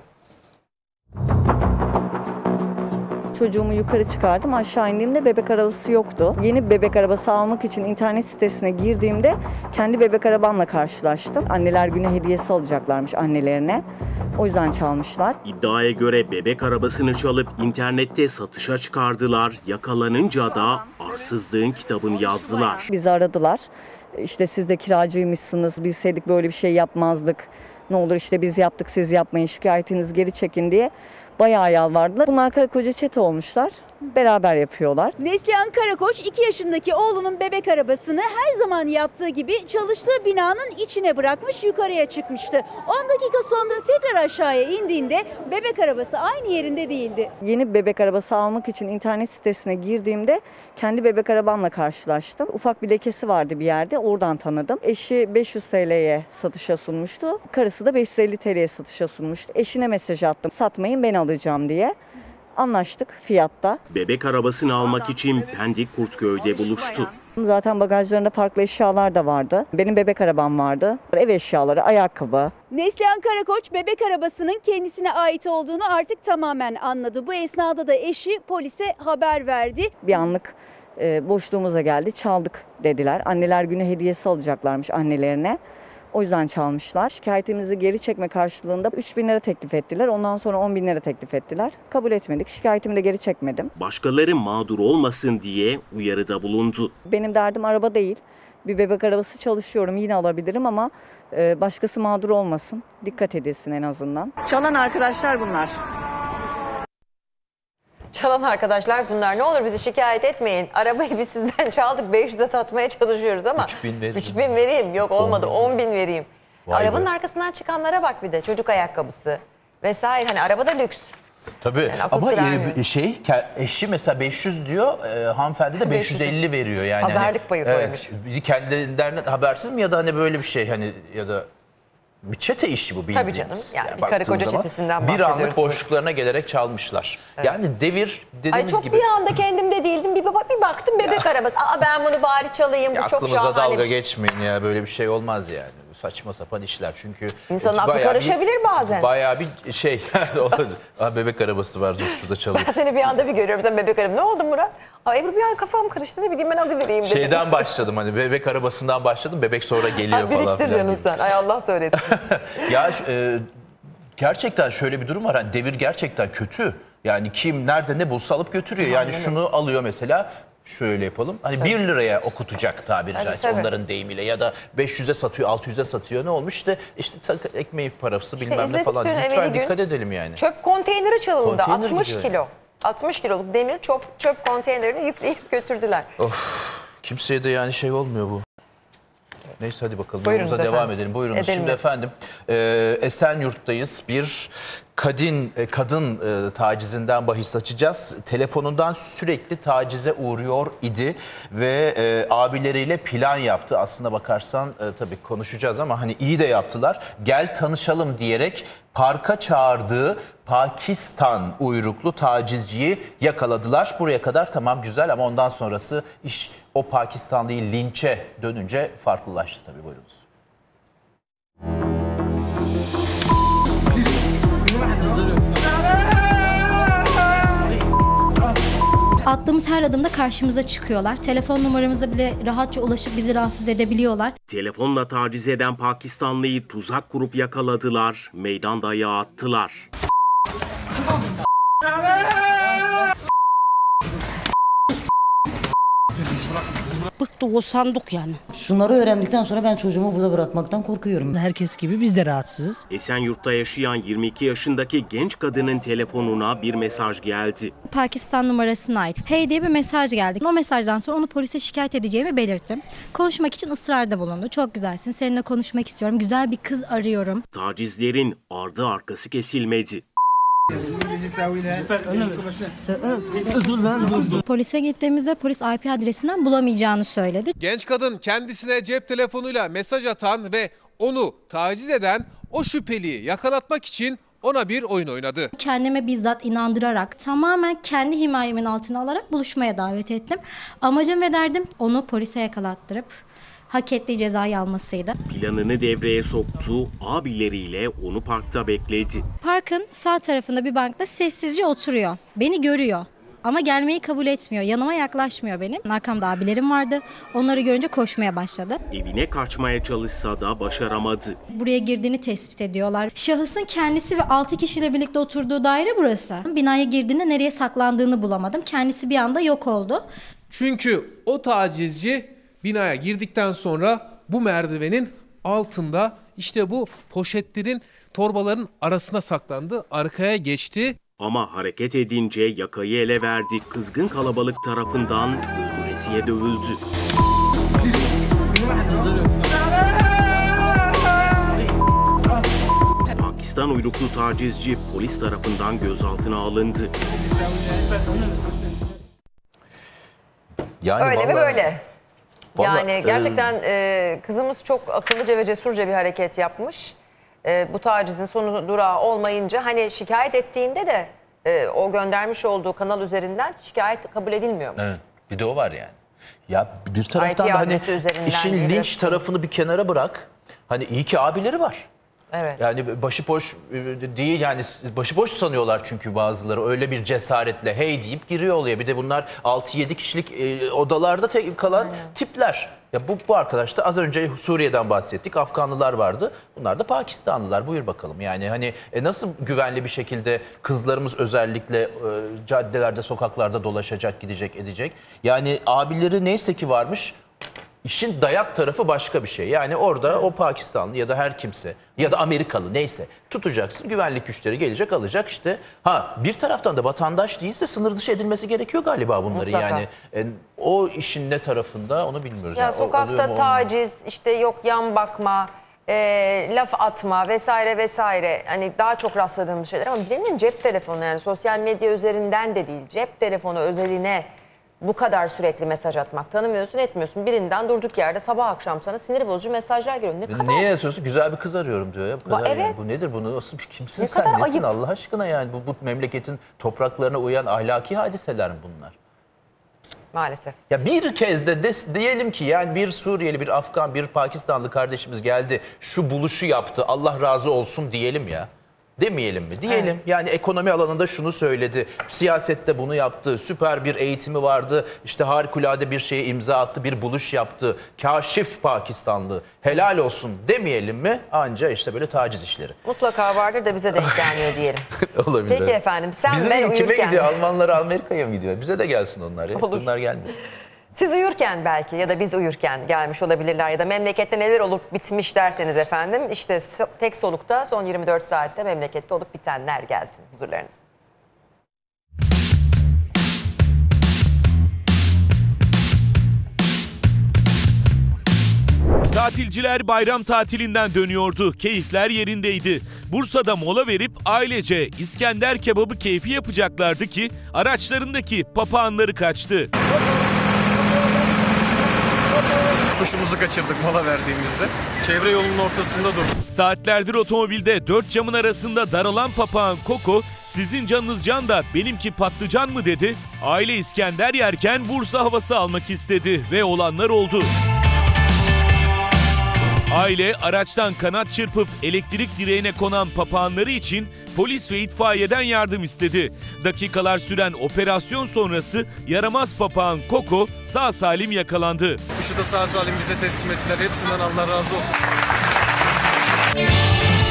Çocuğumu yukarı çıkardım. Aşağı indiğimde bebek arabası yoktu. Yeni bir bebek arabası almak için internet sitesine girdiğimde kendi bebek arabamla karşılaştım. Anneler Günü hediyesi alacaklarmış annelerine. O yüzden çalmışlar. İddiaya göre bebek arabasını çalıp internette satışa çıkardılar. Yakalanınca da arsızlığın kitabını yazdılar. Bizi aradılar. İşte siz de kiracıymışsınız. Bilseydik böyle bir şey yapmazdık. Ne olur işte biz yaptık, siz yapmayın, şikayetinizi geri çekin diye bayağı yalvardılar. Bunlar karı koca çete olmuşlar. Beraber yapıyorlar. Neslihan Karakoç 2 yaşındaki oğlunun bebek arabasını her zaman yaptığı gibi çalıştığı binanın içine bırakmış, yukarıya çıkmıştı. 10 dakika sonra tekrar aşağıya indiğinde bebek arabası aynı yerinde değildi. Yeni bir bebek arabası almak için internet sitesine girdiğimde kendi bebek arabamla karşılaştım. Ufak bir lekesi vardı bir yerde, oradan tanıdım. Eşi 500 TL'ye satışa sunmuştu. Karısı da 550 TL'ye satışa sunmuştu. Eşine mesaj attım, satmayın ben alacağım diye. Anlaştık fiyatta. Bebek arabasını almak için Pendik Kurtköy'de buluştu. Zaten bagajlarında farklı eşyalar da vardı. Benim bebek arabam vardı. Ev eşyaları, ayakkabı. Neslihan Karakoç bebek arabasının kendisine ait olduğunu artık tamamen anladı. Bu esnada da eşi polise haber verdi. Bir anlık boşluğumuza geldi, çaldık dediler. Anneler Günü hediyesi alacaklarmış annelerine. O yüzden çalmışlar. Şikayetimizi geri çekme karşılığında 3.000 lira teklif ettiler. Ondan sonra 10.000 lira teklif ettiler. Kabul etmedik. Şikayetimi de geri çekmedim. Başkaları mağdur olmasın diye uyarıda bulundu. Benim derdim araba değil. Bir bebek arabası çalışıyorum, yine alabilirim ama başkası mağdur olmasın. Dikkat edilsin en azından. Çalan arkadaşlar bunlar. Çalan arkadaşlar bunlar. Ne olur bizi şikayet etmeyin. Arabayı biz sizden çaldık. 500'e satmaya çalışıyoruz ama 3.000 vereyim. 3.000 vereyim. Yok olmadı 10.000 vereyim. Vay Arabanın be. arkasından çıkanlara bak bir de. Çocuk ayakkabısı vesaire. Hani arabada lüks. Tabii Yani akıl ama sır ermiyor. eşi mesela 500 diyor, hanımefendi de 550 veriyor yani. Pazarlık payı Evet. Kendilerinden habersiz mi ya da hani böyle bir şey hani ya da bir çete işi bu bildiğiniz. Tabii canım, yani bir baktığın karı koca zaman çetesinden bir bahsediyoruz. anlık boşluklarına gelerek çalmışlar. Yani devir dediğimiz Ay çok gibi. bir anda kendimde değildim. Bir baktım bebek arabası. Aa ben bunu bari çalayım. Bu çok Aklımıza şahane dalga bir şey. geçmeyin ya, böyle bir şey olmaz yani. Saçma sapan işler çünkü. İnsanın aklı bayağı karışabilir bazen. Bayağı bir şey. Bebek arabası var, dur şurada çalayım. Ben seni bir anda bir görüyorum. Sen bebek arabası. Ne oldu Murat? Aa Ebru bir an kafam karıştı. Ne bileyim ben alıvereyim dedim. Şeyden başladım, hani bebek arabasından başladım, bebek sonra geliyor Ha, falan biriktir filan canım gibi. sen. Ay Allah söyledi. Ya gerçekten şöyle bir durum var. Hani devir gerçekten kötü. Yani kim nerede ne bulsa alıp götürüyor. Yani şunu alıyor mesela. Şöyle yapalım. Hani 1 liraya okutacak tabiri Evet, caizse tabii. onların deyimiyle, ya da 500'e satıyor, 600'e satıyor. Ne olmuş işte ekmeği parası bilmem ne izledik falan. dün, evveli Lütfen gün. dikkat edelim yani. Çöp konteyneri çalındı. Konteyner 60 gidiyor kilo. 60 kiloluk demir çöp konteynerini yükleyip götürdüler. Kimseye de yani şey olmuyor bu. Neyse hadi bakalım Buyurunuz yolumuza devam efendim. edelim. Buyurunuz. Edelim Şimdi efendim Esenyurt'tayız. Bir kadın tacizinden bahis açacağız. Telefonundan sürekli tacize uğruyor idi ve abileriyle plan yaptı. Aslına bakarsan tabii konuşacağız ama hani iyi de yaptılar. Gel tanışalım diyerek parka çağırdığı Pakistan uyruklu tacizciyi yakaladılar. Buraya kadar tamam güzel ama ondan sonrası iş o Pakistanlıyı linçe dönünce farklılaştı tabii. Buyurunuz. Attığımız her adımda karşımıza çıkıyorlar. Telefon numaramıza bile rahatça ulaşıp bizi rahatsız edebiliyorlar. Telefonla taciz eden Pakistanlıyı tuzak kurup yakaladılar, meydan dayağı attılar. bıktık, usandık yani. Şunları öğrendikten sonra ben çocuğumu burada bırakmaktan korkuyorum. Herkes gibi biz de rahatsızız. Esenyurt'ta yaşayan 22 yaşındaki genç kadının telefonuna bir mesaj geldi. Pakistan numarasına ait Hey diye bir mesaj geldi. O mesajdan sonra onu polise şikayet edeceğimi belirttim. Konuşmak için ısrarda bulundu. Çok güzelsin, seninle konuşmak istiyorum. Güzel bir kız arıyorum. Tacizlerin ardı arkası kesilmedi. Polise gittiğimizde polis IP adresinden bulamayacağını söyledi. Genç kadın kendisine cep telefonuyla mesaj atan ve onu taciz eden o şüpheliyi yakalatmak için ona bir oyun oynadı. Kendime bizzat inandırarak tamamen kendi himayemin altına alarak buluşmaya davet ettim. Amacım ve derdim onu polise yakalattırıp hak ettiği cezayı almasıydı. Planını devreye soktu, abileriyle onu parkta bekledi. Parkın sağ tarafında bir bankta sessizce oturuyor. Beni görüyor ama gelmeyi kabul etmiyor. Yanıma yaklaşmıyor benim. Arkamda abilerim vardı. Onları görünce koşmaya başladı. Evine kaçmaya çalışsa da başaramadı. Buraya girdiğini tespit ediyorlar. Şahısın kendisi ve 6 kişiyle birlikte oturduğu daire burası. Binaya girdiğinde nereye saklandığını bulamadım. Kendisi bir anda yok oldu. Çünkü o tacizci binaya girdikten sonra bu merdivenin altında işte bu poşetlerin, torbaların arasına saklandı. Arkaya geçti. Ama hareket edince yakayı ele verdi. Kızgın kalabalık tarafından öldüresiye dövüldü. Pakistan uyruklu tacizci polis tarafından gözaltına alındı. Yani öyle mi böyle? Vallahi, Yani gerçekten kızımız çok akıllıca ve cesurca bir hareket yapmış. Bu tacizin sonu durağı olmayınca hani şikayet ettiğinde de o göndermiş olduğu kanal üzerinden şikayet kabul edilmiyormuş. Evet, bir de o var yani. Ya bir taraftan IP da hani adresi üzerinden işin değil, linç tarafını bir kenara bırak. Hani iyi ki abileri var. Evet. Yani başıboş değil, yani başıboş sanıyorlar çünkü bazıları öyle bir cesaretle hey deyip giriyor oluyor. Bir de bunlar 6-7 kişilik odalarda kalan tipler. Ya bu arkadaş da az önce Suriye'den bahsettik. Afganlılar vardı. Bunlar da Pakistanlılar. Buyur bakalım. Yani hani nasıl güvenli bir şekilde kızlarımız özellikle caddelerde, sokaklarda dolaşacak, gidecek, edecek. Yani abileri neyse ki varmış. İşin dayak tarafı başka bir şey. Yani orada o Pakistanlı ya da her kimse ya da Amerikalı neyse tutacaksın. Güvenlik güçleri gelecek, alacak işte. Ha, bir taraftan da vatandaş değilse sınır dışı edilmesi gerekiyor galiba bunları. Mutlaka. Yani o işin ne tarafında onu bilmiyoruz. Ya Yani sokakta taciz, işte yok yan bakma, laf atma vesaire vesaire. Hani daha çok rastladığımız şeyler ama birinin cep telefonu, yani sosyal medya üzerinden de değil, cep telefonu özeline bu kadar sürekli mesaj atmak, tanımıyorsun etmiyorsun, birinden durduk yerde sabah akşam sana sinir bozucu mesajlar geliyor. Ne kadar? Niye yazıyorsun? Güzel bir kız arıyorum diyor ya. Bu kadar Evet. yani. Bu nedir? Bu nasıl bir kimsin Ne sen? kadar Nesin ayıp. Allah aşkına yani? Bu memleketin topraklarına uyan ahlaki hadiseler mi bunlar? Maalesef. Ya bir kez de diyelim ki yani bir Suriyeli, bir Afgan, bir Pakistanlı kardeşimiz geldi, şu buluşu yaptı, Allah razı olsun diyelim ya. Demeyelim mi? Diyelim. Evet. Yani ekonomi alanında şunu söyledi, siyasette bunu yaptı, süper bir eğitimi vardı, işte harikulade bir şeye imza attı, bir buluş yaptı, kaşif Pakistanlı, helal olsun demeyelim mi? Anca işte böyle taciz işleri. Mutlaka vardır da bize denk gelmiyor diyelim. Olabilir. Peki efendim, sen bize ben de uyurken... Kime gidiyor? Almanlara, Amerika'ya mı gidiyor? Bize de gelsin onlar ya. Olur. Bunlar gelmiyor. Siz uyurken belki ya da biz uyurken gelmiş olabilirler ya da memlekette neler olup bitmiş derseniz efendim, işte tek solukta son 24 saatte memlekette olup bitenler gelsin huzurlarınıza. Tatilciler bayram tatilinden dönüyordu. Keyifler yerindeydi. Bursa'da mola verip ailece İskender kebabı keyfi yapacaklardı ki araçlarındaki papağanları kaçtı. Kuşumuzu kaçırdık mola verdiğimizde. Çevre yolunun ortasında durduk. Saatlerdir otomobilde 4 camın arasında daralan papağan Koko, sizin canınız can da benimki patlıcan mı dedi. Aile İskender yerken Bursa havası almak istedi ve olanlar oldu. Aile araçtan kanat çırpıp elektrik direğine konan papağanları için polis ve itfaiyeden yardım istedi. Dakikalar süren operasyon sonrası yaramaz papağan Koko sağ salim yakalandı. Kuşu da sağ salim bize teslim ettiler. Hepsinden Allah razı olsun.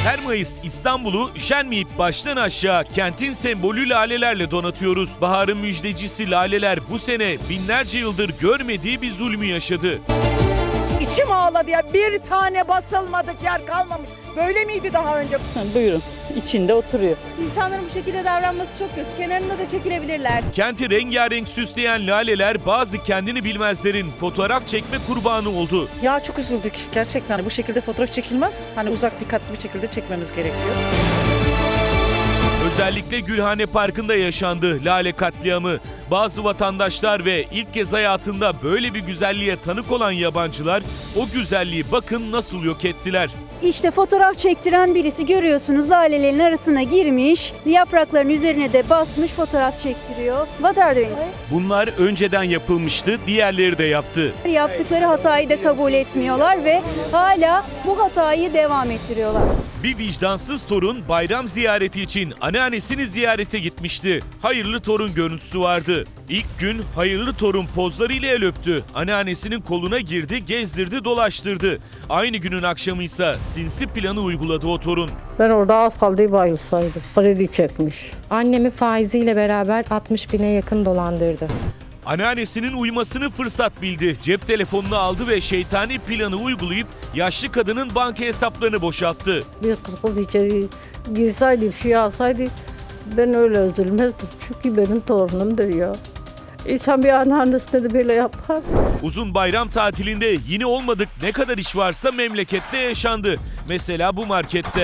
Her Mayıs İstanbul'u üşenmeyip baştan aşağı kentin sembolü lalelerle donatıyoruz. Baharın müjdecisi laleler bu sene binlerce yıldır görmediği bir zulmü yaşadı. İçim ağladı ya, bir tane basılmadık yer kalmamış. Böyle miydi daha önce? Buyurun, içinde oturuyor. İnsanların bu şekilde davranması çok kötü. Kenarında da çekilebilirler. Kenti rengarenk süsleyen laleler bazı kendini bilmezlerin fotoğraf çekme kurbanı oldu. Ya çok üzüldük gerçekten. Bu şekilde fotoğraf çekilmez. Hani uzak, dikkatli bir şekilde çekmemiz gerekiyor. Özellikle Gülhane Parkı'nda yaşandı lale katliamı. Bazı vatandaşlar ve ilk kez hayatında böyle bir güzelliğe tanık olan yabancılar o güzelliği bakın nasıl yok ettiler. İşte fotoğraf çektiren birisi görüyorsunuz, lalelerin arasına girmiş, yaprakların üzerine de basmış fotoğraf çektiriyor. What are doing? Bunlar önceden yapılmıştı, diğerleri de yaptı. Yaptıkları hatayı da kabul etmiyorlar ve hala bu hatayı devam ettiriyorlar. Bir vicdansız torun bayram ziyareti için anneannesini ziyarete gitmişti. Hayırlı torun görüntüsü vardı. İlk gün hayırlı torun pozlarıyla el öptü. Anneannesinin koluna girdi, gezdirdi, dolaştırdı. Aynı günün akşamıysa sinsi planı uyguladı o torun. Ben orada az kaldığı bayılsaydım. Kredi çekmiş. Annemi faiziyle beraber 60 bine yakın dolandırdı. Anneannesinin uyumasını fırsat bildi. Cep telefonunu aldı ve şeytani planı uygulayıp yaşlı kadının banka hesaplarını boşalttı. Bir kız içeri girseydi, bir şey alsaydı ben öyle üzülmezdim. Çünkü benim torunumdur ya. İnsan bir anneannesine de böyle yapar. Uzun bayram tatilinde yine olmadık ne kadar iş varsa memlekette yaşandı. Mesela bu markette.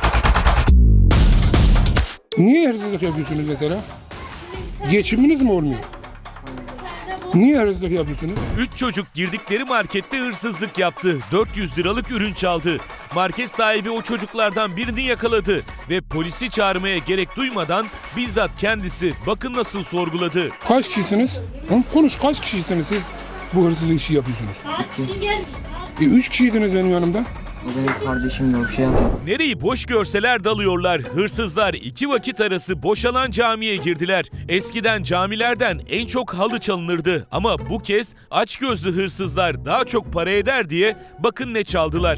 Niye hırsızlık yapıyorsunuz mesela? Geçiminiz mi olmuyor? Niye hırsızlık yapıyorsunuz? 3 çocuk girdikleri markette hırsızlık yaptı. 400 liralık ürün çaldı. Market sahibi o çocuklardan birini yakaladı ve polisi çağırmaya gerek duymadan bizzat kendisi bakın nasıl sorguladı. Kaç kişisiniz? Konuş, kaç kişisiniz siz bu hırsızlık işi yapıyorsunuz? 3 kişiydiniz benim yanımda. Benim kardeşim de bir şey yaptı. Nereyi boş görseler dalıyorlar. Hırsızlar 2 vakit arası boşalan camiye girdiler. Eskiden camilerden en çok halı çalınırdı. Ama bu kez açgözlü hırsızlar daha çok para eder diye bakın ne çaldılar.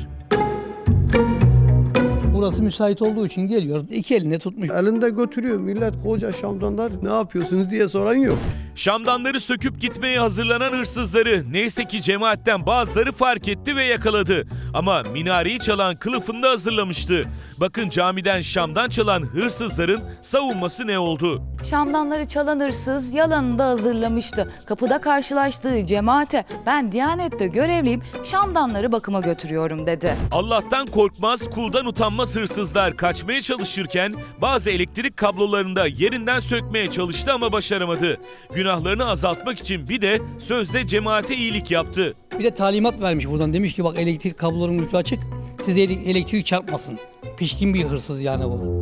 Burası müsait olduğu için geliyor. 2 elinde tutmuş. Elinde götürüyor. Millet koca şamdanlar ne yapıyorsunuz diye soran yok. Şamdanları söküp gitmeye hazırlanan hırsızları neyse ki cemaatten bazıları fark etti ve yakaladı. Ama minareyi çalan kılıfını da hazırlamıştı. Bakın camiden şamdan çalan hırsızların savunması ne oldu? Şamdanları çalan hırsız yalanını da hazırlamıştı. Kapıda karşılaştığı cemaate ben Diyanet'te görevliyim, şamdanları bakıma götürüyorum dedi. Allah'tan korkmaz, kuldan utanmaz hırsızlar kaçmaya çalışırken bazı elektrik kablolarını da yerinden sökmeye çalıştı ama başaramadı. Günahlarını azaltmak için bir de sözde cemaate iyilik yaptı. Bir de talimat vermiş buradan. Demiş ki bak elektrik kablolarının ucu açık. Size elektrik çarpmasın. Pişkin bir hırsız yani bu.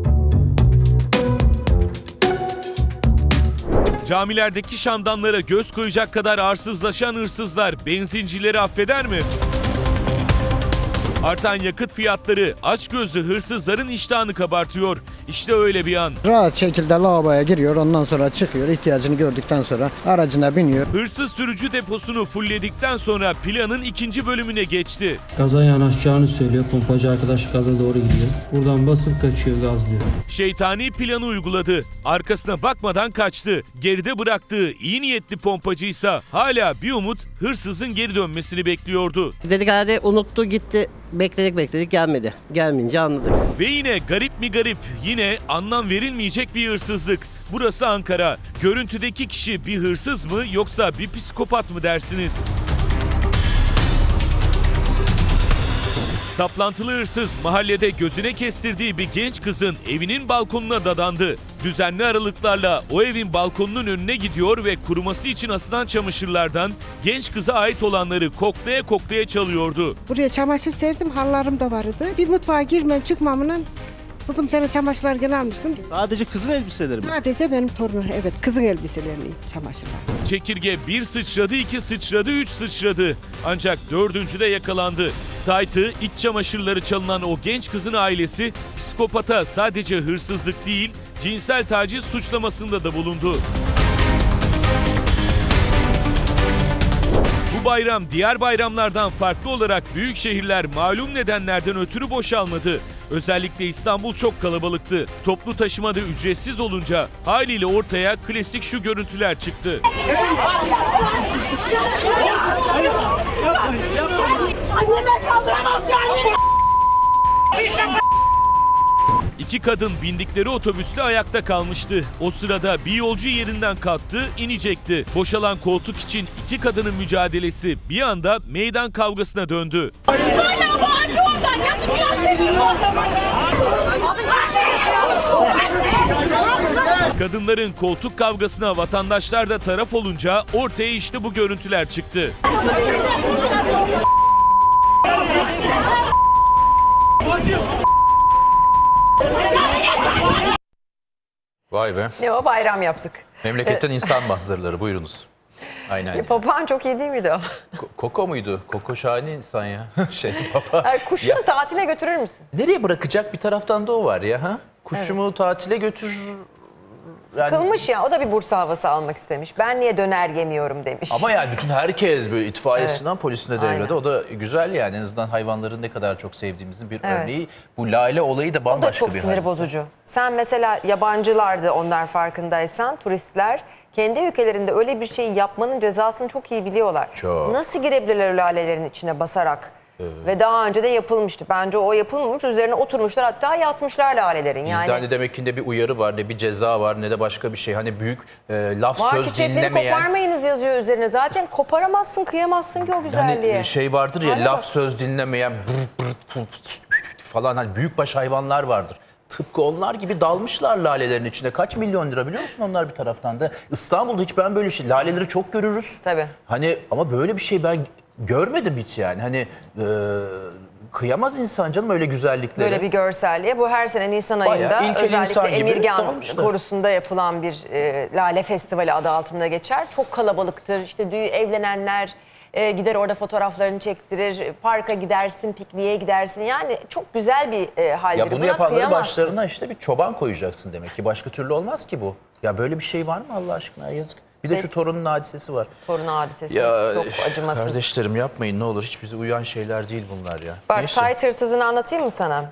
Camilerdeki şamdanlara göz koyacak kadar arsızlaşan hırsızlar benzincileri affeder mi? Artan yakıt fiyatları açgözlü hırsızların iştahını kabartıyor. İşte öyle bir an. Rahat şekilde lavaboya giriyor, ondan sonra çıkıyor, ihtiyacını gördükten sonra aracına biniyor. Hırsız sürücü deposunu fulledikten sonra planın ikinci bölümüne geçti. Gaza yanaşacağını söylüyor, pompacı arkadaş gaza doğru gidiyor. Buradan basıp kaçıyor, gazlıyor. Şeytani planı uyguladı. Arkasına bakmadan kaçtı. Geride bıraktığı iyi niyetli pompacıysa hala bir umut hırsızın geri dönmesini bekliyordu. Dedik hadi unuttu gitti. Bekledik gelmedi. Gelmeyince anladık. Ve yine garip mi garip, yine anlam verilmeyecek bir hırsızlık. Burası Ankara. Görüntüdeki kişi bir hırsız mı yoksa bir psikopat mı dersiniz? Saplantılı hırsız mahallede gözüne kestirdiği bir genç kızın evinin balkonuna dadandı. Düzenli aralıklarla o evin balkonunun önüne gidiyor ve kuruması için asılan çamaşırlardan genç kıza ait olanları koklaya koklaya çalıyordu. Buraya çamaşır serdim, hallarım da vardı. Bir mutfağa girmem çıkmamla kızım senin çamaşırlarını almıştım. Sadece kızın elbiseleri mi? Sadece benim torunum, evet kızın elbiselerini çamaşırlar. Çekirge bir sıçradı, iki sıçradı, üç sıçradı. Ancak dördüncüde yakalandı. Taytı, iç çamaşırları çalınan o genç kızın ailesi psikopata sadece hırsızlık değil, cinsel taciz suçlamasında da bulundu. Bu bayram diğer bayramlardan farklı olarak büyük şehirler malum nedenlerden ötürü boşalmadı. Özellikle İstanbul çok kalabalıktı. Toplu taşımada ücretsiz olunca haliyle ortaya klasik şu görüntüler çıktı. Anneme kaldıramam anneme. İki kadın bindikleri otobüste ayakta kalmıştı. O sırada bir yolcu yerinden kalktı, inecekti. Boşalan koltuk için iki kadının mücadelesi bir anda meydan kavgasına döndü. Kadınların koltuk kavgasına vatandaşlar da taraf olunca ortaya işte bu görüntüler çıktı. Vay be. Ne o, bayram yaptık. Memleketten insan mahzırları, buyurunuz. Aynen. Papağan çok iyi değil miydi o? Koko muydu? Koko şahane insan ya. Papağan. Kuşunu tatile götürür müsün? Nereye bırakacak, bir taraftan da o var ya. Ha? Kuşumu tatile götür. Sıkılmış ya, o da bir Bursa havası almak istemiş. Ben niye döner yemiyorum demiş. Ama yani bütün herkes böyle itfaiyesinden polisine devrede. Aynen. O da güzel yani, en azından hayvanları ne kadar çok sevdiğimizin bir örneği. Bu lale olayı da bambaşka bir hadise. O da çok sinir bozucu. Sen mesela yabancılardı, onlar farkındaysan, turistler kendi ülkelerinde öyle bir şey yapmanın cezasını çok iyi biliyorlar. Çok. Nasıl girebilirler lalelerin içine basarak? Ve daha önce de yapılmıştı. Bence o yapılmamış, üzerine oturmuşlar, hatta yatmışlar lalelerin. Yani hani demek ki de bir uyarı var, ne bir ceza var, ne de başka bir şey. Hani büyük laf söz dinlemeyen. Çiçekleri koparmayınız yazıyor üzerine. Zaten koparamazsın, kıyamazsın ki o güzelliğe. Hani şey vardır ya, laf söz dinlemeyen falan, hani büyükbaş hayvanlar vardır. Tıpkı onlar gibi dalmışlar lalelerin içine. Kaç milyon lira biliyor musun onlar bir taraftan da. İstanbul'da hiç ben böyle şey, laleleri çok görürüz. Tabii. Hani ama böyle bir şey ben görmedim hiç yani. Hani kıyamaz insan canım öyle güzelliklere. Böyle bir görselliğe. Bu her sene Nisan ayında özellikle Emirgan Korusu'nda yapılan bir Lale Festivali adı altında geçer. Çok kalabalıktır. İşte evlenenler gider orada fotoğraflarını çektirir. Parka gidersin, pikniğe gidersin. Yani çok güzel bir haldir. Ya bunu yapanların başlarına işte bir çoban koyacaksın demek ki. Başka türlü olmaz ki bu. Ya böyle bir şey var mı Allah aşkına, yazık. Bir de şu torunun hadisesi var. Torun hadisesi ya, çok acımasız. Kardeşlerim yapmayın ne olur, hiç bize uyan şeyler değil bunlar ya. Bak, tayt hırsızını anlatayım mı sana?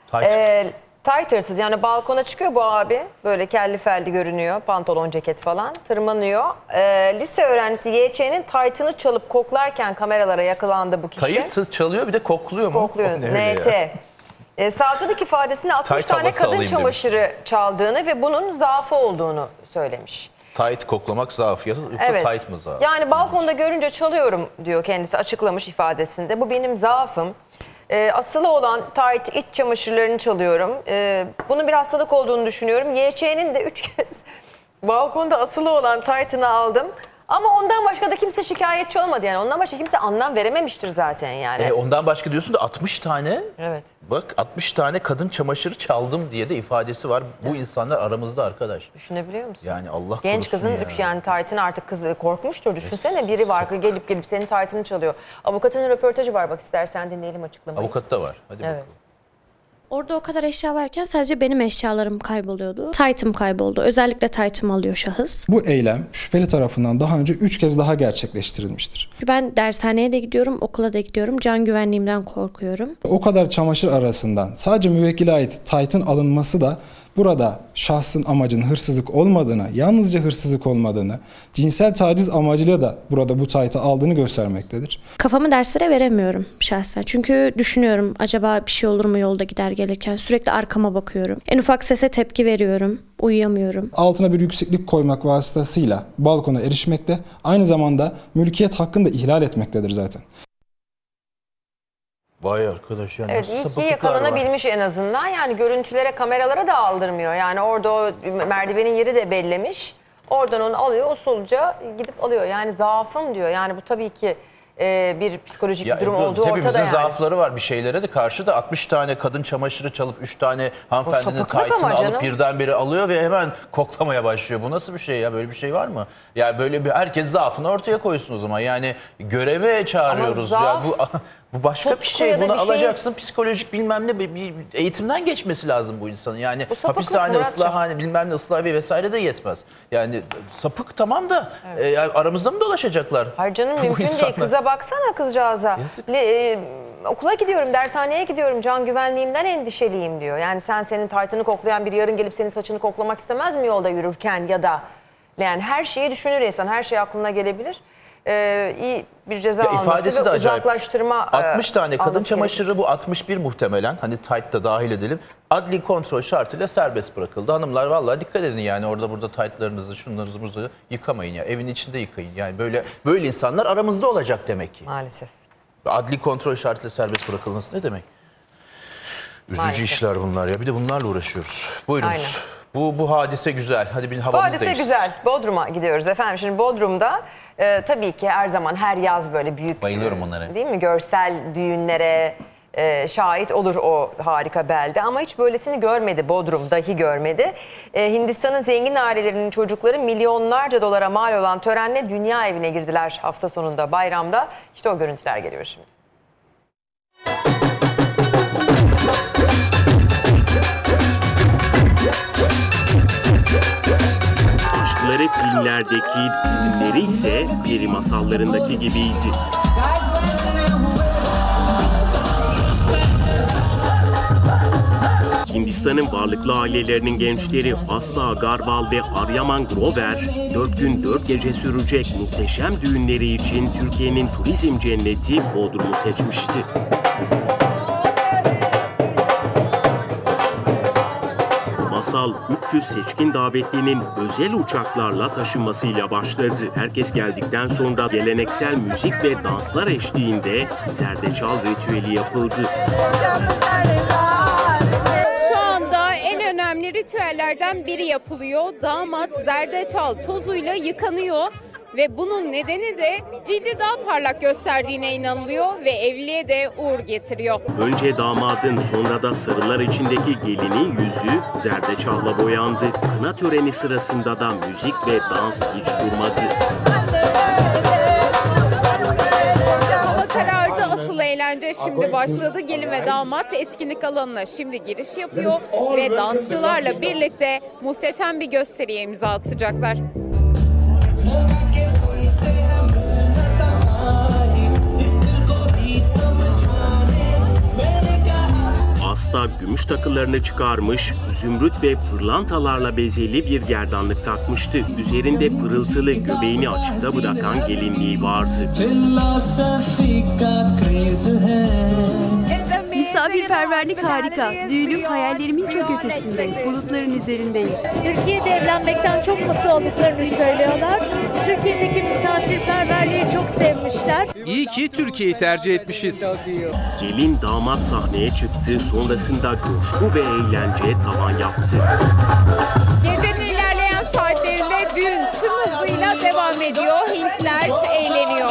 Tayt hırsız, yani balkona çıkıyor bu abi. Böyle kelli felli görünüyor, pantolon ceket falan, tırmanıyor. Lise öğrencisi YÇ'nin taytını çalıp koklarken kameralara yakalandı bu kişi. Tayt çalıyor, bir de kokluyor mu? Kokluyor. NT. Savcılık ifadesinde 60 tane kadın çamaşırı çaldığını ve bunun zaafı olduğunu söylemiş. Tayt koklamak zaaf, yoksa evet. Tayt mı zaaf? Yani balkonda görünce çalıyorum diyor kendisi, açıklamış ifadesinde. Bu benim zaafım. Asılı olan tayt, iç çamaşırlarını çalıyorum. Bunun bir hastalık olduğunu düşünüyorum. YÇ'nin de 3 kez balkonda asılı olan taytını aldım. Ama ondan başka da kimse şikayetçi olmadı yani. Ondan başka kimse anlam verememiştir zaten yani. Ondan başka diyorsun da 60 tane. Evet. Bak 60 tane kadın çamaşırı çaldım diye de ifadesi var. Bu insanlar aramızda arkadaş. Düşünebiliyor musun? Yani Allah genç kızın ya. Yani taytın artık kızı korkmuştur. Düşünsene biri var gelip senin taytını çalıyor. Avukatının röportajı var, bak istersen dinleyelim açıklamayı. Avukat da var. Hadi bakalım. Orada o kadar eşya varken sadece benim eşyalarım kayboluyordu. Taytım kayboldu. Özellikle taytımı alıyor şahıs. Bu eylem şüpheli tarafından daha önce 3 kez daha gerçekleştirilmiştir. Ben dershaneye de gidiyorum, okula da gidiyorum. Can güvenliğimden korkuyorum. O kadar çamaşır arasından sadece müvekkile ait taytın alınması da burada şahsın amacının hırsızlık olmadığını, yalnızca hırsızlık olmadığını, cinsel taciz amacıyla da burada bu taytı aldığını göstermektedir. Kafamı derslere veremiyorum şahsen. Çünkü düşünüyorum, acaba bir şey olur mu yolda gider gelirken. Sürekli arkama bakıyorum. En ufak sese tepki veriyorum. Uyuyamıyorum. Altına bir yükseklik koymak vasıtasıyla balkona erişmekte, aynı zamanda mülkiyet hakkını da ihlal etmektedir zaten. Vay arkadaş ya, evet, iyi ki yakalanabilmiş en azından. Yani görüntülere, kameralara da aldırmıyor. Yani orada o merdivenin yeri de bellemiş. Oradan onu alıyor, usulca gidip alıyor. Yani zaafım diyor. Yani bu tabii ki bir psikolojik bir durum olduğu ortada yani. Hepimizin zaafları var bir şeylere de karşı da 60 tane kadın çamaşırı çalıp 3 tane hanımefendinin taytını alıp birdenbire alıyor ve hemen koklamaya başlıyor. Bu nasıl bir şey ya? Böyle bir şey var mı? Yani böyle bir, herkes zaafını ortaya koysun o zaman. Yani göreve çağırıyoruz. Ama zaaf, ya. Bu başka bir şey. ya da Bunu bir şey- alacaksın. Psikolojik bilmem ne bir eğitimden geçmesi lazım bu insanın. Yani hapishane, Muratcığım. ıslahhane, bilmem ne, ıslahiye vesaire de yetmez. Yani sapık tamam da yani aramızda mı dolaşacaklar? Hayır canım, bu mümkün değil. insanlar? Kıza baksana, kızcağıza. Okula gidiyorum, dershaneye gidiyorum, can güvenliğimden endişeliyim diyor. Yani senin taytını koklayan biri yarın gelip senin saçını koklamak istemez mi yolda yürürken ya da? Yani her şeyi düşünür insan, her şey aklına gelebilir. İyi bir ceza alması ve uzaklaştırma 60 tane kadın alması çamaşırı gerekiyor. bu 61 muhtemelen, hani tight da dahil edelim. Adli kontrol şartıyla serbest bırakıldı. Hanımlar vallahi dikkat edin yani, orada burada tightlarınızı, şunlarınızı burada yıkamayın ya. Evin içinde yıkayın. Yani böyle insanlar aramızda olacak demek ki. Maalesef. Adli kontrol şartıyla serbest bırakılması ne demek? Üzücü Maalesef. işler bunlar ya. Bir de bunlarla uğraşıyoruz. Buyurunuz. Aynen. Bu hadise güzel. Hadi bir Bu havamız hadise değişsin. güzel. Bodrum'a gidiyoruz efendim. Şimdi Bodrum'da tabii ki her zaman, her yaz böyle büyük, bayılıyorum onlara, değil mi, görsel düğünlere şahit olur o harika belde. Ama hiç böylesini görmedi Bodrum, dahi görmedi. Hindistan'ın zengin ailelerinin çocukları milyonlarca dolara mal olan törenle dünya evine girdiler hafta sonunda, bayramda. İşte o görüntüler geliyor şimdi. Aşkları filmlerdeki, dizileri ise peri masallarındaki gibiydi. Hindistan'ın varlıklı ailelerinin gençleri Asla Agarwal ve Aryaman Grover 4 gün 4 gece sürecek muhteşem düğünleri için Türkiye'nin turizm cenneti Bodrum'u seçmişti. Masal 300 seçkin davetlinin özel uçaklarla taşınmasıyla başladı. Herkes geldikten sonra geleneksel müzik ve danslar eşliğinde zerdeçal ritüeli yapıldı. Şu anda en önemli ritüellerden biri yapılıyor. Damat zerdeçal tozuyla yıkanıyor. Ve bunun nedeni de cildi daha parlak gösterdiğine inanılıyor ve evliliğe de uğur getiriyor. Önce damadın, sonra da sarılar içindeki gelinin yüzü zerdeçalla boyandı. Kına töreni sırasında da müzik ve dans hiç durmadı. Hava karardı, asıl eğlence şimdi başladı. Gelin ve damat etkinlik alanına şimdi giriş yapıyor ve dansçılarla birlikte muhteşem bir gösteriye imza atacaklar. Asla gümüş takılarını çıkarmış, zümrüt ve pırlantalarla bezeli bir gerdanlık takmıştı. Üzerinde pırıltılı, göbeğini açıkta bırakan gelinliği vardı. Misafirperverlik harika. Düğünüm hayallerimin çok ötesinde. Bulutların üzerindeyim. Türkiye'de evlenmekten çok mutlu olduklarını söylüyorlar. Türkiye'deki misafirperverliği çok sevmişler. İyi ki Türkiye'yi tercih etmişiz. Gelin damat sahneye çıktı, sonrasında coşku ve eğlence tavan yaptı. Gecenin ilerleyen saatlerinde düğün tüm hızıyla devam ediyor. Hintler eğleniyor.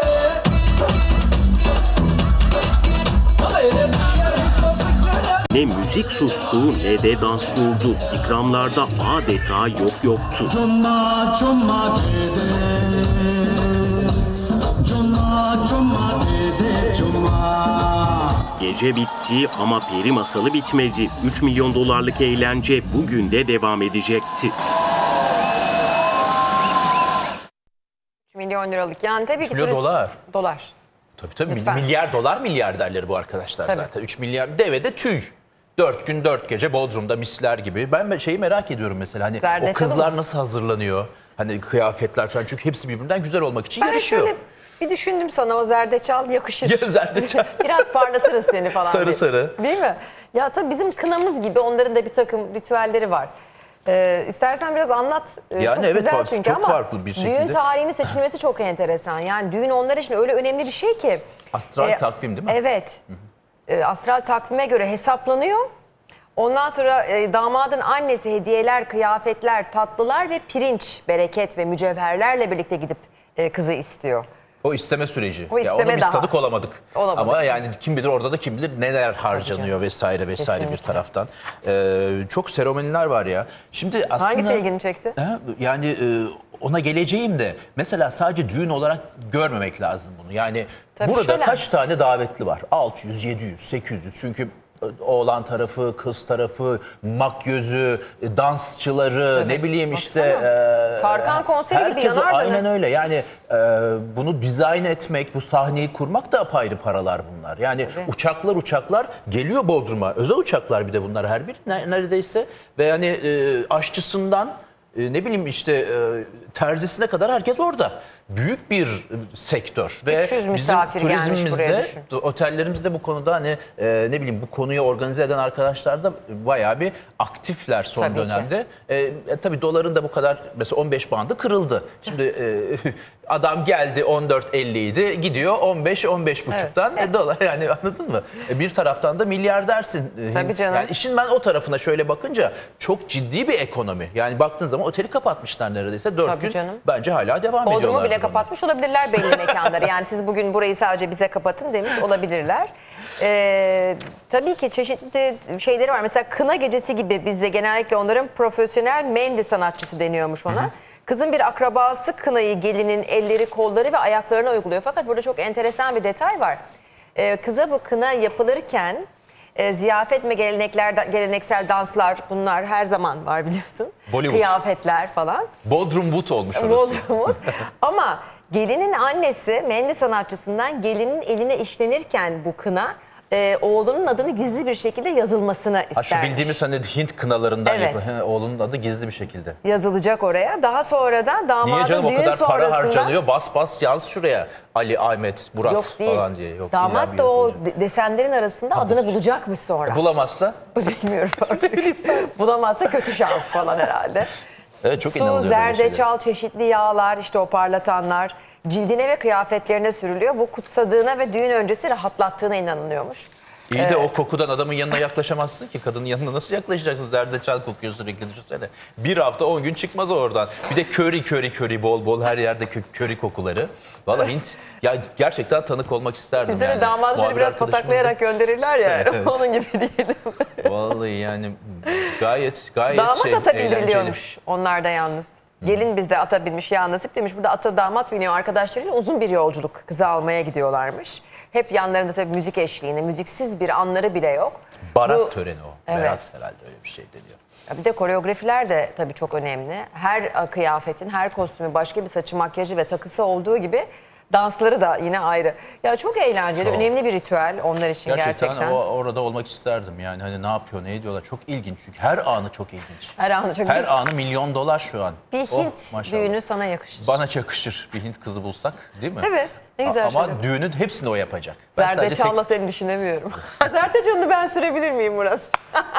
Ne müzik sustu ne de dans durdu. İkramlarda adeta yok yoktu. Gece bitti ama peri masalı bitmedi. 3 milyon dolarlık eğlence bugün de devam edecekti. 3 milyon liralık, yani tabii ki dolar. Dolar. Tabii milyar dolar milyarderleri bu arkadaşlar zaten. 3 milyar devede tüy. 4 gün 4 gece Bodrum'da misler gibi. Ben şeyi merak ediyorum mesela, hani Zerdeçal o kızlar mı? nasıl hazırlanıyor? Hani kıyafetler falan, çünkü hepsi birbirinden güzel olmak için Ben yarışıyor. şöyle bir düşündüm, sana o zerdeçal yakışır. Ya zerdeçal. Biraz parlatırız seni falan. Sarı diye. sarı. Değil mi? Ya tabii bizim kınamız gibi onların da bir takım ritüelleri var. İstersen biraz anlat. Yani çok evet, güzel çünkü, çok ama farklı bir şekilde. düğün tarihinin seçilmesi çok enteresan. Yani düğün onlar için öyle önemli bir şey ki. Astral takvim değil mi? Evet. Astral takvime göre hesaplanıyor. Ondan sonra damadın annesi hediyeler, kıyafetler, tatlılar ve pirinç, bereket ve mücevherlerle birlikte gidip kızı istiyor. O isteme süreci. O isteme onu biz daha. tanık olamadık. Ama yani kim bilir orada da kim bilir neler harcanıyor vesaire Kesinlikle. bir taraftan. Çok seremoniler var ya. Şimdi aslında Hangisi ilgini çekti? Yani ona geleceğim de mesela sadece düğün olarak görmemek lazım bunu. Yani Tabii burada şöyle. kaç tane davetli var? 600, 700, 800. Çünkü oğlan tarafı, kız tarafı, makyözü, dansçıları, Tabii. ne bileyim işte. Tarkan konseri gibi herkes, yanardını. aynen öyle. Yani bunu dizayn etmek, bu sahneyi kurmak da apayrı paralar bunlar. Yani uçaklar geliyor Bodrum'a. Özel uçaklar bir de bunlar her biri neredeyse. Ve yani aşçısından ne bileyim işte terzisine kadar herkes orada. Büyük bir sektör ve 300 bizim misafir gelmiş buraya turizmimizde, düşün. otellerimizde bu konuda hani ne bileyim bu konuyu organize eden arkadaşlar da bayağı bir aktifler son Tabii ki. dönemde. Tabii doların da bu kadar mesela 15 bandı kırıldı. Şimdi adam geldi 14.50 idi gidiyor 15-15,5'tan dolar yani anladın mı? Bir taraftan da milyardersin. Tabii canım. Yani işin ben o tarafına şöyle bakınca çok ciddi bir ekonomi. Yani baktığın zaman oteli kapatmışlar neredeyse 4 gün. Canım. Bence hala devam Bodrum'u ediyorlar. bile kapatmış olabilirler belli mekanları. Yani siz bugün burayı sadece bize kapatın demiş olabilirler. Tabii ki çeşitli şeyleri var. Mesela kına gecesi gibi bizde genellikle onların profesyonel mendi sanatçısı deniyormuş ona. Kızın bir akrabası kınayı gelinin elleri, kolları ve ayaklarına uyguluyor. Fakat burada çok enteresan bir detay var. Kıza bu kına yapılırken ziyafet ve geleneksel danslar bunlar her zaman var biliyorsun. Bollywood. Kıyafetler falan. Bodrum Wood olmuş orası. Bodrum. Ama gelinin annesi mendi sanatçısından gelinin eline işlenirken bu kına oğlunun adını gizli bir şekilde yazılmasını istermiş. Şu bildiğimiz hani Hint kınalarından Evet. oğlunun adı gizli bir şekilde. Yazılacak oraya. Daha sonra da Niye damadın canım o düğün kadar para sonrasında... harcanıyor? Bas yaz şuraya. Ali, Ahmet, Murat Yok değil. falan diye. Yok, Damat da o desenlerin arasında adını bulacakmış sonra. Bulamazsa? Bilmiyorum artık. Bulamazsa kötü şans falan herhalde. Evet, çok Su, inanılıyor böyle zerdeçal, çeşitli yağlar, işte o parlatanlar cildine ve kıyafetlerine sürülüyor. Bu kutsadığına ve düğün öncesi rahatlattığına inanılıyormuş. İyi de o kokudan adamın yanına yaklaşamazsın ki. Kadının yanına nasıl yaklaşacaksın? Zerdeçal kokuyor sürekli düşünsene. Bir hafta 10 gün çıkmaz oradan. Bir de köri bol her yerde köri kokuları. Vallahi Hint ya gerçekten tanık olmak isterdim. Bizde yani. de damatları biraz pataklayarak gönderirler ya. Evet. Onun gibi diyelim. Vallahi yani gayet Damat ata eğlenceli. bindiriliyormuş onlar da yalnız. Gelin bizde ata binmiş ya nasip demiş. Burada ata damat biniyor arkadaşlarıyla uzun bir yolculuk kızı almaya gidiyorlarmış. Hep yanlarında tabii müzik eşliğinde müziksiz bir anları bile yok. Barat töreni o. Evet. Berat herhalde öyle bir şey deniyor. Bir de koreografiler de tabii çok önemli. Her kıyafetin, her kostümü başka bir saçı, makyajı ve takısı olduğu gibi dansları da yine ayrı. Ya çok eğlenceli, Çok. önemli bir ritüel onlar için gerçekten. Orada olmak isterdim yani hani ne yapıyor ne ediyorlar çok ilginç çünkü her anı çok ilginç. Her anı çok Her anı $1.000.000 şu an. Bir Oh, Hint maşallah. düğünü sana yakışır. Bana yakışır bir Hint kızı bulsak değil mi? Evet, ne güzel Ama söyledin. düğünün hepsini o yapacak. Ben sadece Zerdeçal'la seni düşünemiyorum. Zerdeçal'ını ben sürebilir miyim Murat?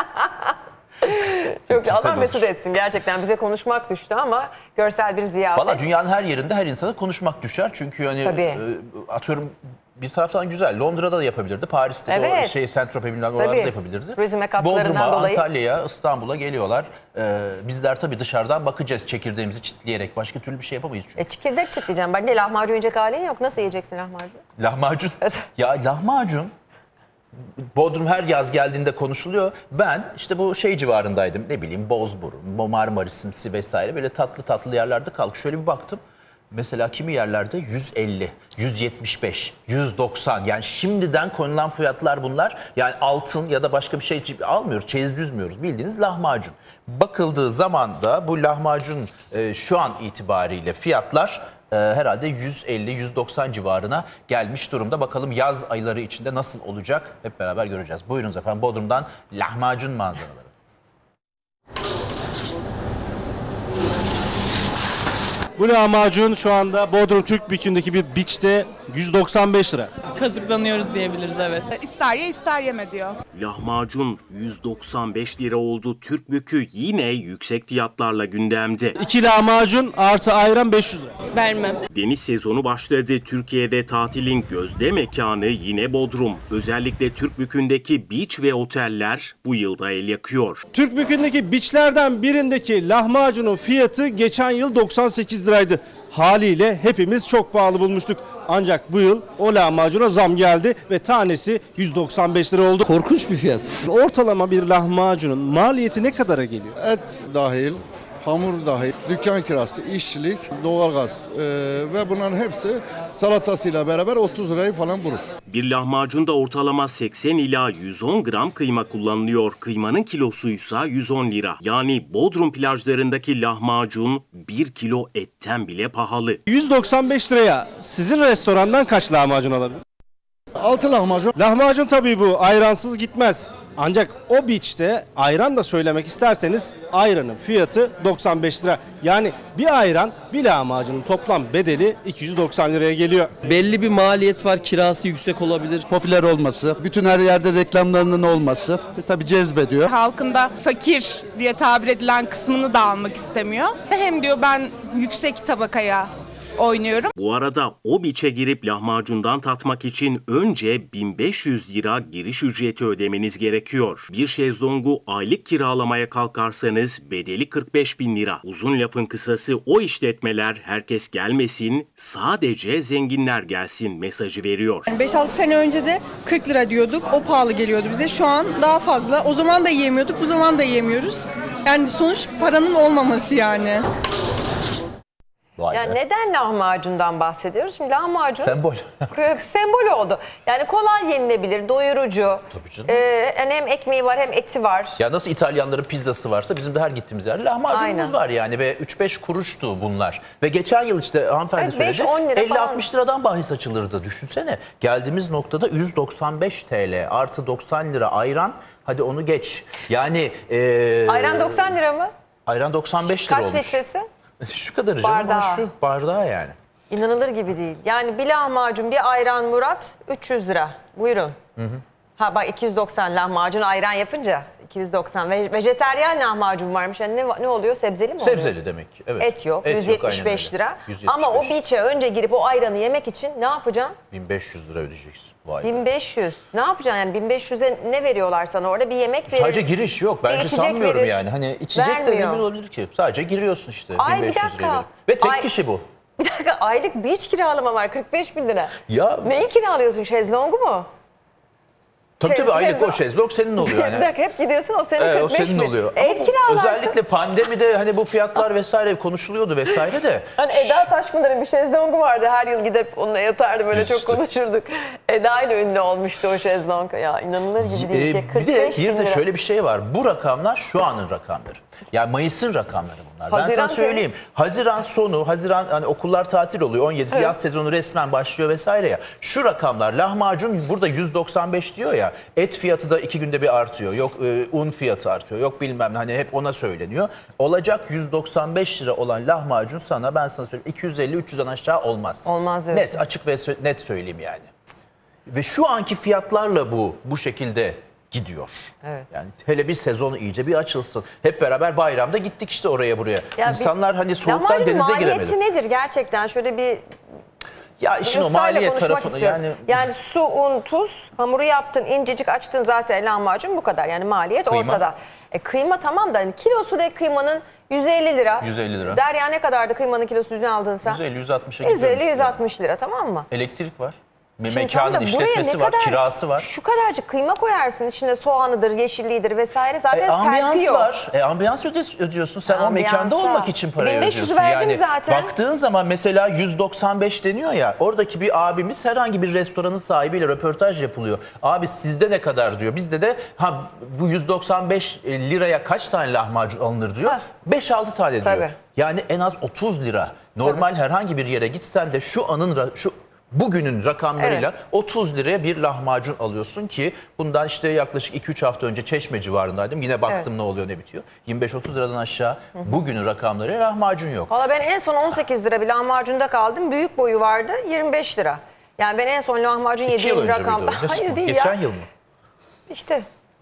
Çok Güzel Allah olur. mesut etsin. Gerçekten bize konuşmak düştü ama görsel bir ziyafet. Valla dünyanın her yerinde her insana konuşmak düşer çünkü hani Tabii. atıyorum bir taraftan güzel. Londra'da da yapabilirdi. Paris'te de Evet. o Saint-Tropez bilmem oralarda da Tabii. yapabilirdi. Turizme katkılarından Bodrum'a, dolayı. Antalya'ya, İstanbul'a geliyorlar. Bizler tabii dışarıdan bakacağız çekirdeğimizi çitleyerek. Başka türlü bir şey yapamayız çünkü. Çekirdek çitleyeceğim. Bak ne lahmacun yiyecek halin yok. Nasıl yiyeceksin lahmacun? Lahmacun. Ya lahmacun Bodrum her yaz geldiğinde konuşuluyor. Ben işte bu şey civarındaydım. Ne bileyim Bozburun, Marmaris'imsi vesaire böyle tatlı tatlı yerlerde kaldık. Şöyle bir baktım. Mesela kimi yerlerde 150, 175, 190 yani şimdiden konulan fiyatlar bunlar. Yani altın ya da başka bir şey almıyoruz, çeyiz düzmüyoruz. Bildiğiniz lahmacun. Bakıldığı zaman da bu lahmacun şu an itibariyle fiyatlar herhalde 150-190 civarına gelmiş durumda. Bakalım yaz ayları içinde nasıl olacak hep beraber göreceğiz. Buyurunuz efendim Bodrum'dan lahmacun manzaraları. Bu lahmacun şu anda Bodrum Türkbükü'ndeki bir beach'te 195 lira. Kazıklanıyoruz diyebiliriz evet. İster ye ister yeme diyor. Lahmacun 195 lira oldu. Türkbükü yine yüksek fiyatlarla gündemde. 2 lahmacun artı ayran 500 lira. Vermem. Deniz sezonu başladı. Türkiye'de tatilin gözde mekanı yine Bodrum. Özellikle Türkbükü'ndeki beach ve oteller bu yılda el yakıyor. Türkbükü'ndeki beach'lerden birindeki lahmacunun fiyatı geçen yıl 98 28 liraydı. Haliyle hepimiz çok pahalı bulmuştuk. Ancak bu yıl o lahmacuna zam geldi ve tanesi 195 lira oldu. Korkunç bir fiyat. Ortalama bir lahmacunun maliyeti ne kadara geliyor? Et dahil, hamur dahil, dükkan kirası, işçilik, doğalgaz ve bunların hepsi salatasıyla beraber 30 lirayı falan bulur. Bir lahmacunda ortalama 80 ila 110 gram kıyma kullanılıyor. Kıymanın kilosuysa 110 lira. Yani Bodrum plajlarındaki lahmacun 1 kilo etten bile pahalı. 195 liraya sizin restorandan kaç lahmacun alabilir? 6 lahmacun. Lahmacun tabii bu ayransız gitmez. Ancak o beach'te ayran da söylemek isterseniz ayranın fiyatı 95 lira. Yani bir ayran bir lahmacunun toplam bedeli 290 liraya geliyor. Belli bir maliyet var, kirası yüksek olabilir. Popüler olması, bütün her yerde reklamlarının olması tabii cezbediyor. Halkın da fakir diye tabir edilen kısmını da almak istemiyor. Hem diyor ben yüksek tabakaya oynuyorum. Bu arada o beach'e girip lahmacundan tatmak için önce 1500 lira giriş ücreti ödemeniz gerekiyor. Bir şezlongu aylık kiralamaya kalkarsanız bedeli 45 bin lira. Uzun lafın kısası o işletmeler herkes gelmesin, sadece zenginler gelsin mesajı veriyor. 5-6 sene önce de 40 lira diyorduk. O pahalı geliyordu bize. Şu an daha fazla. O zaman da yiyemiyorduk, bu zaman da yiyemiyoruz. Yani sonuç paranın olmaması yani. Yani neden lahmacundan bahsediyoruz? Şimdi lahmacun sembol. Sembol oldu. Yani kolay yenilebilir, doyurucu. Tabii canım. Yani hem ekmeği var hem eti var. Ya nasıl İtalyanların pizzası varsa bizim de her gittiğimiz yerde lahmacunumuz var yani ve 3-5 kuruştu bunlar. Ve geçen yıl işte hanımefendi söyledi 50-60 liradan bahis açılırdı düşünsene. Geldiğimiz noktada 195 TL artı 90 lira ayran, hadi onu geç. Yani ayran 90 lira mı? Ayran 95 lira olmuş. Kaç litresi? Şu kadarı canım ama şu bardağı yani. İnanılır gibi değil. Yani bir lahmacun, bir ayran Murat 300 lira. Buyurun. Hı hı. Ha bak 290 lahmacun ayran yapınca 290. Vejeteryan lahmacun varmış. Yani ne oluyor? Sebzeli mi oluyor? Sebzeli demek. Evet. Et yok. Et 175 yok, lira. 175. Ama o beach'e önce girip o ayranı yemek için ne yapacaksın? 1500 lira ödeyeceksin. Vay 1500. Ne yapacaksın yani 1500'e ne veriyorlar sana orada? Bir yemek verir. Sadece giriş yok. Bence sanmıyorum verir. Yani. Hani içecek de ne olabilir ki? Sadece giriyorsun işte. Ay 1500 bir dakika. lira. Ve tek kişi bu. Bir dakika aylık beach kiralama var 45 bin lira. Ya. Neyi kiralıyorsun? Şezlongu mu? Tabii aylık o şezlong senin oluyor yani. Bir dakika hep gidiyorsun o senin 45 bin. O senin oluyor. Ev kiralarsın. Özellikle pandemide hani bu fiyatlar vesaire konuşuluyordu vesaire de. Hani Eda Taşpınar'ın bir şezlongu vardı. Her yıl gidip onunla yatardı böyle çok konuşurduk. Eda ile ünlü olmuştu o şezlong. Ya inanılır gibi değil. 45 bir de şöyle bir şey var. Bu rakamlar şu anın rakamları. Yani Mayıs'ın rakamları bunlar. Ben sana söyleyeyim. Haziran sonu, hani okullar tatil oluyor. 17 yaz sezonu resmen başlıyor vesaire ya. Şu rakamlar lahmacun burada 195 diyor ya. Et fiyatı da 2 günde bir artıyor. Yok un fiyatı artıyor. Yok bilmem ne, hani hep ona söyleniyor. Olacak 195 lira olan lahmacun sana ben sana söyleyeyim 250-300'den aşağı olmaz. Olmaz net açık ve net söyleyeyim yani. Ve şu anki fiyatlarla bu şekilde gidiyor. Evet. Yani hele bir sezonu iyice bir açılsın. Hep beraber bayramda gittik işte oraya buraya. Ya İnsanlar hani soğuktan denize giremedi. Maliyeti nedir gerçekten? Şöyle bir ya işin o maliyet tarafını yani su, un, tuz, hamuru yaptın, incecik açtın zaten lahmacun bu kadar. Yani maliyet kıyma ortada. Kıyma tamam da kilosu da kıymanın 150 lira. 150 lira. Derya ne kadardı kıymanın kilosu dün aldın sen? 150-160'a 150-160 lira tamam mı? Elektrik var. Mekanın işletmesi var, kirası var. Şu kadarcık kıyma koyarsın içinde soğanıdır, yeşilliğidir vesaire zaten serpiyor. Ambiyans var. Ambiyans ödüyorsun. Sen o mekanda olmak için parayı ödüyorsun. Yani zaten. Baktığın zaman mesela 195 deniyor ya. Oradaki bir abimiz herhangi bir restoranın sahibiyle röportaj yapılıyor. Abi sizde ne kadar diyor. Bizde de bu 195 liraya kaç tane lahmacun alınır diyor. 5-6 tane diyor. Tabii. Yani en az 30 lira. Normal herhangi bir yere gitsen de bugünün rakamlarıyla 30 liraya bir lahmacun alıyorsun ki bundan işte yaklaşık 2-3 hafta önce Çeşme civarındaydım. Yine baktım ne oluyor ne bitiyor. 25-30 liradan aşağı bugünün rakamlarıyla lahmacun yok. Valla ben en son 18 lira bir lahmacunda kaldım. Büyük boyu vardı 25 lira. Yani ben en son lahmacun yediğim rakamda. Hayır değil Geçen yıl mı? İşte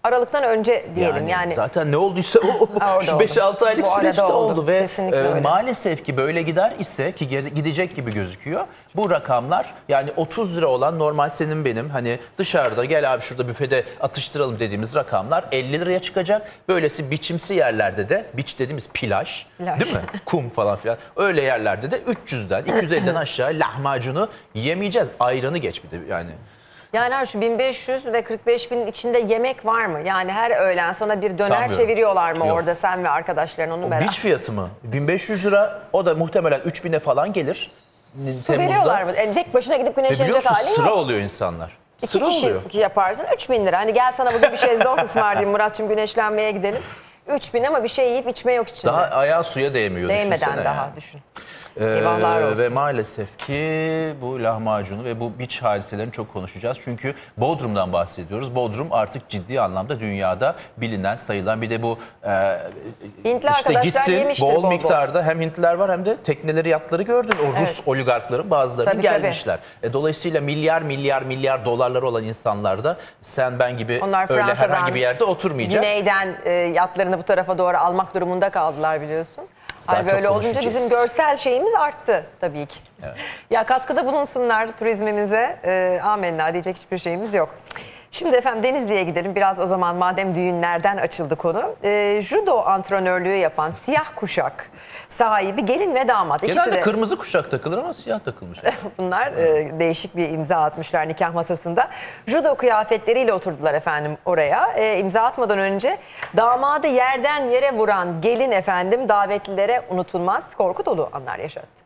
Aralıktan önce diyelim yani. Zaten ne olduysa o şu 5-6 aylık süreçte oldu ve maalesef ki böyle gider ise ki gidecek gibi gözüküyor. Bu rakamlar yani 30 lira olan normal senin benim hani dışarıda gel abi şurada büfede atıştıralım dediğimiz rakamlar 50 liraya çıkacak. Böylesi biçimsi yerlerde de biç dediğimiz plaj. Değil mi? Kum falan filan. Öyle yerlerde de 300'den 250'den aşağı lahmacunu yemeyeceğiz. Ayranı geç bir de yani. Yani şu 1500 ve 45.000'in içinde yemek var mı? Yani her öğlen sana bir döner Sanmıyorum. Çeviriyorlar mı Yok. orada sen ve arkadaşların onu merak. Biç fiyatı mı? 1500 lira o da muhtemelen 3000'e falan gelir. Su veriyorlar mı? Tek başına gidip güneşlenecek halin yok. Sıra oluyor insanlar. İki kişi yaparsın 3000 lira. Hani gel sana bugün bir şezlong ısmarlayayım Murat'cığım güneşlenmeye gidelim. 3000 ama bir şey yiyip içme yok içinde. Daha ayağı suya değmiyor. Değmeden daha yani. düşün. Eyvahlar olsun. Ve maalesef ki bu lahmacunu ve bu biç hadiselerini çok konuşacağız. Çünkü Bodrum'dan bahsediyoruz. Bodrum artık ciddi anlamda dünyada bilinen, sayılan bir de bu Hintli işte gittin bol bol miktarda hem Hintliler var hem de tekneleri, yatları gördün. O Rus oligarkların bazılarının gelmişler. Dolayısıyla milyar dolarları olan insanlar da sen ben gibi onlar öyle Fransa'dan, herhangi bir yerde oturmayacak. Güneyden yatlarını bu tarafa doğru almak durumunda kaldılar biliyorsun. Ay böyle olunca bizim görsel şeyimiz arttı tabii ki. Evet. Ya katkıda bulunsunlar turizmimize. Amenna diyecek hiçbir şeyimiz yok. Şimdi efendim Denizli'ye gidelim. Biraz o zaman madem düğünlerden açıldı konu. Judo antrenörlüğü yapan siyah kuşak sahibi gelin ve damat. Genelde de kırmızı kuşak takılır ama siyah takılmış. Bunlar değişik bir imza atmışlar nikah masasında. Judo kıyafetleriyle oturdular efendim oraya. İmza atmadan önce damadı yerden yere vuran gelin efendim davetlilere unutulmaz korku dolu anlar yaşattı.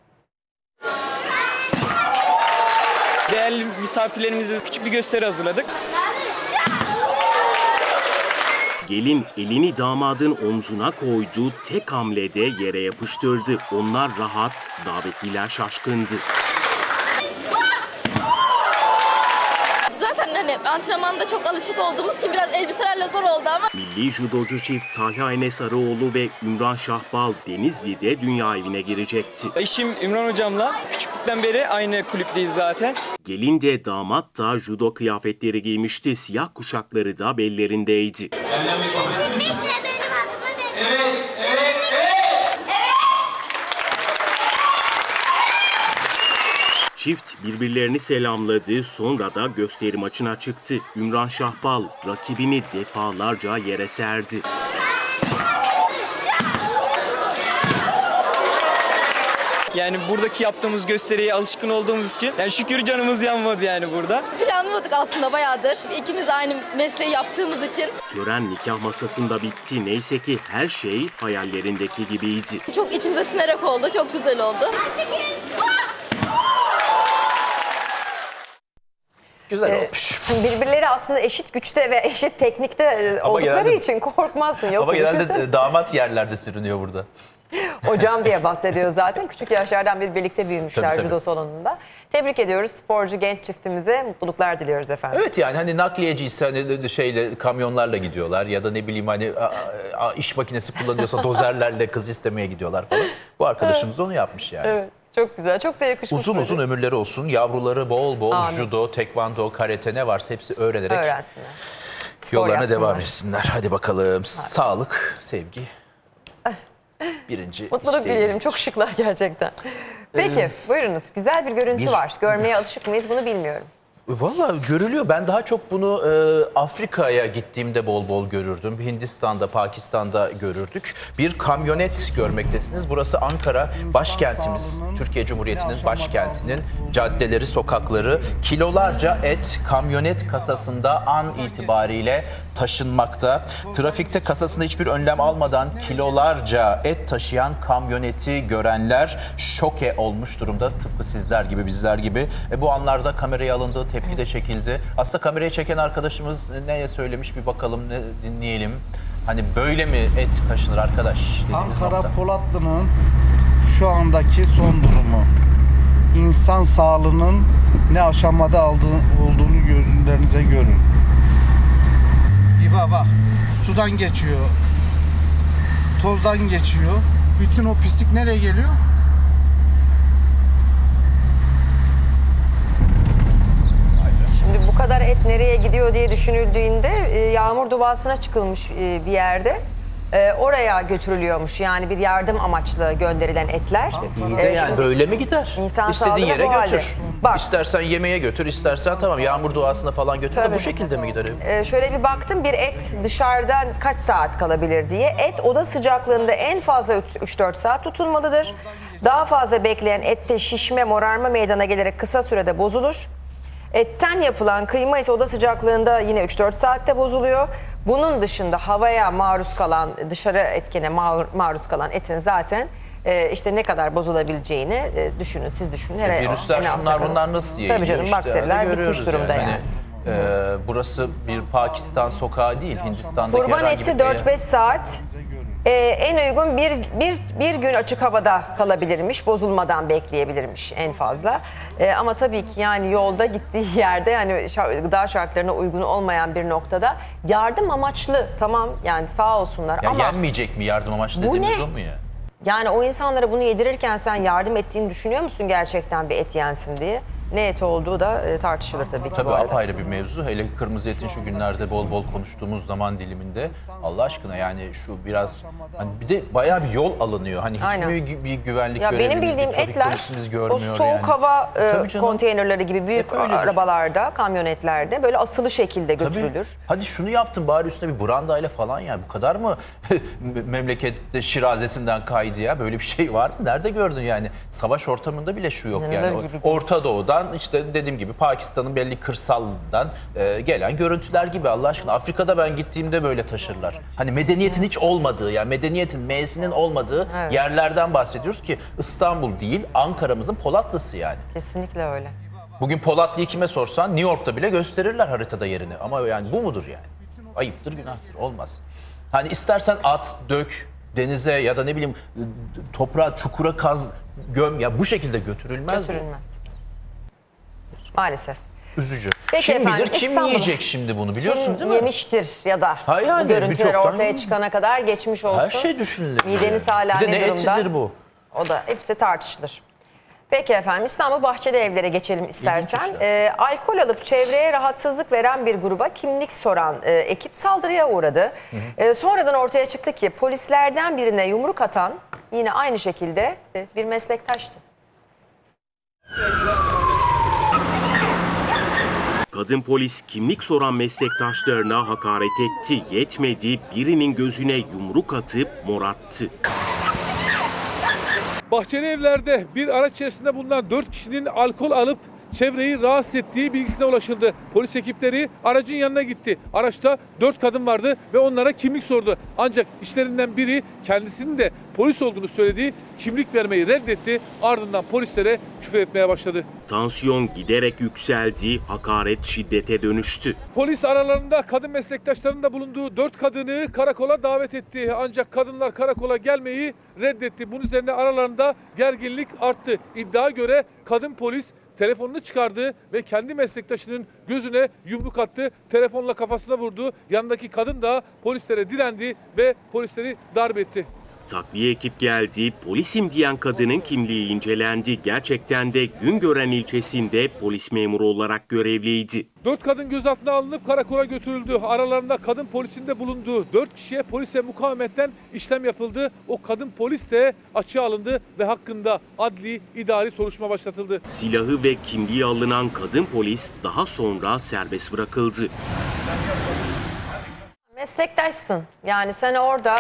Değerli misafirlerimize küçük bir gösteri hazırladık. Gelin elini damadın omzuna koydu, tek hamlede yere yapıştırdı. Onlar rahat, davetliler şaşkındı. Zaten hani antrenmanda çok alışık olduğumuz için biraz elbiselerle zor oldu ama. Milli judocu çift Talha Enes Arıoğlu ve Ümran Şahbal Denizli'de dünya evine girecekti. Eşim Ümran hocamla küçüklükten beri aynı kulüpteyiz zaten. Gelin de damat da judo kıyafetleri giymişti. Siyah kuşakları da bellerindeydi. Evet. Çift birbirlerini selamladı, sonra da gösteri maçına çıktı. Ümran Şahbal rakibini defalarca yere serdi. Yani buradaki yaptığımız gösteriye alışkın olduğumuz için yani şükür canımız yanmadı yani burada. Planlamadık aslında bayağıdır. İkimiz de aynı mesleği yaptığımız için. Tören nikah masasında bitti. Neyse ki her şey hayallerindeki gibiydi. Çok içimize sinerek oldu, çok güzel oldu. Güzel olmuş. Birbirleri aslında eşit güçte ve eşit teknikte oldukları için korkmazsın. Yoksa ama genelde damat yerlerde sürünüyor burada. Hocam diye bahsediyor zaten. Küçük yaşlardan beri birlikte büyümüşler tabii. judo salonunda. Tebrik ediyoruz sporcu genç çiftimize. Mutluluklar diliyoruz efendim. Evet yani hani nakliyeciyse hani kamyonlarla gidiyorlar ya da ne bileyim hani iş makinesi kullanıyorsa dozerlerle kız istemeye gidiyorlar falan. Bu arkadaşımız onu yapmış yani. Evet. Çok güzel, çok da yakışmış. Uzun ömürleri olsun, yavruları bol bol Amin. Judo, tekvando, karate ne varsa hepsi öğrenerek öğrensinler. Yollarına devam etsinler. Hadi bakalım. Sağlık, sevgi. Birinci mutluluk dileyelim. Çok şıklar gerçekten. Peki buyurunuz. Güzel bir görüntü var. Görmeye alışık mıyız bunu bilmiyorum. Valla görülüyor. Ben daha çok bunu Afrika'ya gittiğimde bol bol görürdüm. Hindistan'da, Pakistan'da görürdük. Bir kamyonet görmektesiniz. Burası Ankara, başkentimiz. Türkiye Cumhuriyeti'nin başkentinin caddeleri, sokakları. Kilolarca et kamyonet kasasında an itibariyle taşınmakta. Trafikte kasasında hiçbir önlem almadan kilolarca et taşıyan kamyoneti görenler şoke olmuş durumda. Tıpkı sizler gibi, bizler gibi. Bu anlarda kameraya alındığı tepki de çekildi. Aslında kamerayı çeken arkadaşımız neye söylemiş bir bakalım, ne dinleyelim. Hani böyle mi et taşınır arkadaş dediğimiz Ankara nokta. Polatlı'nın şu andaki son durumu. İnsan sağlığının ne aşamada olduğunu gözlerinize görün. Bir bak, sudan geçiyor, tozdan geçiyor. Bütün o pislik nereye geliyor? Şimdi bu kadar et nereye gidiyor? gidiyor diye düşünüldüğünde yağmur duasına çıkılmış bir yerde. Oraya götürülüyormuş, yani bir yardım amaçlı gönderilen etler. İyi de yani böyle mi gider? İnsan İstediğin yere götür. Bak. İstersen yemeğe götür, istersen tamam yağmur duasına falan götür de bu şekilde mi gider? Şöyle bir baktım, bir et dışarıdan kaç saat kalabilir diye. Et oda sıcaklığında en fazla 3-4 saat tutulmalıdır. Daha fazla bekleyen ette şişme, morarma meydana gelerek kısa sürede bozulur. Etten yapılan kıyma ise oda sıcaklığında yine 3-4 saatte bozuluyor. Bunun dışında havaya maruz kalan, dışarı etkene maruz kalan etin zaten işte ne kadar bozulabileceğini düşünün, siz düşünün. Virüsler şunlar bunlar nasıl yayılıyor? Tabii canım, bakteriler bitmiş durumda yani. Burası bir Pakistan sokağı değil, Hindistan'daki kurban herhangi eti bir 4-5 saat en uygun bir gün açık havada kalabilirmiş, bozulmadan bekleyebilirmiş en fazla. Ama tabii ki yani yolda gittiği yerde, yani gıda şartlarına uygun olmayan bir noktada yardım amaçlı, tamam yani sağ olsunlar ya ama yenmeyecek mi yardım amaçlı bu dediğimiz ne? o mu ya? Yani o insanlara bunu yedirirken sen yardım ettiğini düşünüyor musun gerçekten bir et yensin diye? Ne eti olduğu da tartışılır tabii ki. Tabii bu arada. apayrı bir mevzu. Hele kırmızı etin şu günlerde bol bol konuştuğumuz zaman diliminde Allah aşkına yani şu biraz hani bir de bayağı bir yol alınıyor. Hani hiçbir bir güvenlik görevlimiz, benim bildiğim bir trafik etler polisimiz görmüyor o soğuk yani. hava konteynerleri gibi büyük öyledir. arabalarda, kamyonetlerde böyle asılı şekilde götürülür. Tabii. Hadi şunu yaptın bari üstüne bir brandayla falan yani bu kadar mı memlekette şirazesinden kaydı ya? Böyle bir şey var mı? Nerede gördün yani? Savaş ortamında bile şu yok yani. Orta Doğu'dan işte dediğim gibi Pakistan'ın belli kırsalından gelen görüntüler gibi Allah aşkına. Afrika'da ben gittiğimde böyle taşırlar. Hani medeniyetin hiç olmadığı yani medeniyetin M'sinin olmadığı yerlerden bahsediyoruz ki İstanbul değil Ankara'mızın Polatlısı yani. Kesinlikle öyle. Bugün Polatlı'yı kime sorsan New York'ta bile gösterirler haritada yerini. Ama yani bu mudur yani? Ayıptır, günahtır. Olmaz. Hani istersen at, dök denize ya da ne bileyim toprağa, çukura kaz, göm ya bu şekilde götürülmez. Götürülmez. Maalesef. Üzücü. Peki Kim efendim, bilir kim yiyecek şimdi bunu biliyorsun değil mi? Yemiştir ya da yani, bu görüntüler ortaya çıkana kadar geçmiş olsun. Her şey düşünülür. Mideniz hala bir de ne durumda? etidir bu? O da hepsi tartışılır. Peki efendim, İstanbul Bahçeli Evler'e geçelim istersen. Alkol alıp çevreye rahatsızlık veren bir gruba kimlik soran ekip saldırıya uğradı. Sonradan ortaya çıktı ki polislerden birine yumruk atan yine aynı şekilde bir meslektaştı. Kadın polis kimlik soran meslektaşlarına hakaret etti. Yetmedi, birinin gözüne yumruk atıp morattı. Bahçeli Evler'de bir araç içerisinde bulunan 4 kişinin alkol alıp çevreyi rahatsız ettiği bilgisine ulaşıldı. Polis ekipleri aracın yanına gitti. Araçta 4 kadın vardı ve onlara kimlik sordu. Ancak içlerinden biri kendisinin de polis olduğunu söylediği kimlik vermeyi reddetti. Ardından polislere küfür etmeye başladı. Tansiyon giderek yükseldi, hakaret şiddete dönüştü. Polis aralarında kadın meslektaşlarının da bulunduğu 4 kadını karakola davet etti. Ancak kadınlar karakola gelmeyi reddetti. Bunun üzerine aralarında gerginlik arttı. İddiaya göre kadın polis telefonunu çıkardı ve kendi meslektaşının gözüne yumruk attı. Telefonla kafasına vurdu. Yanındaki kadın da polislere direndi ve polisleri darp etti. Takviye ekip geldi, polisim diyen kadının kimliği incelendi. Gerçekten de Güngören ilçesinde polis memuru olarak görevliydi. 4 kadın gözaltına alınıp karakola götürüldü. Aralarında kadın polisin de bulunduğu 4 kişiye polise mukavemetten işlem yapıldı. O kadın polis de açığa alındı ve hakkında adli idari soruşturma başlatıldı. Silahı ve kimliği alınan kadın polis daha sonra serbest bırakıldı. Meslektaşsın. Yani sen orada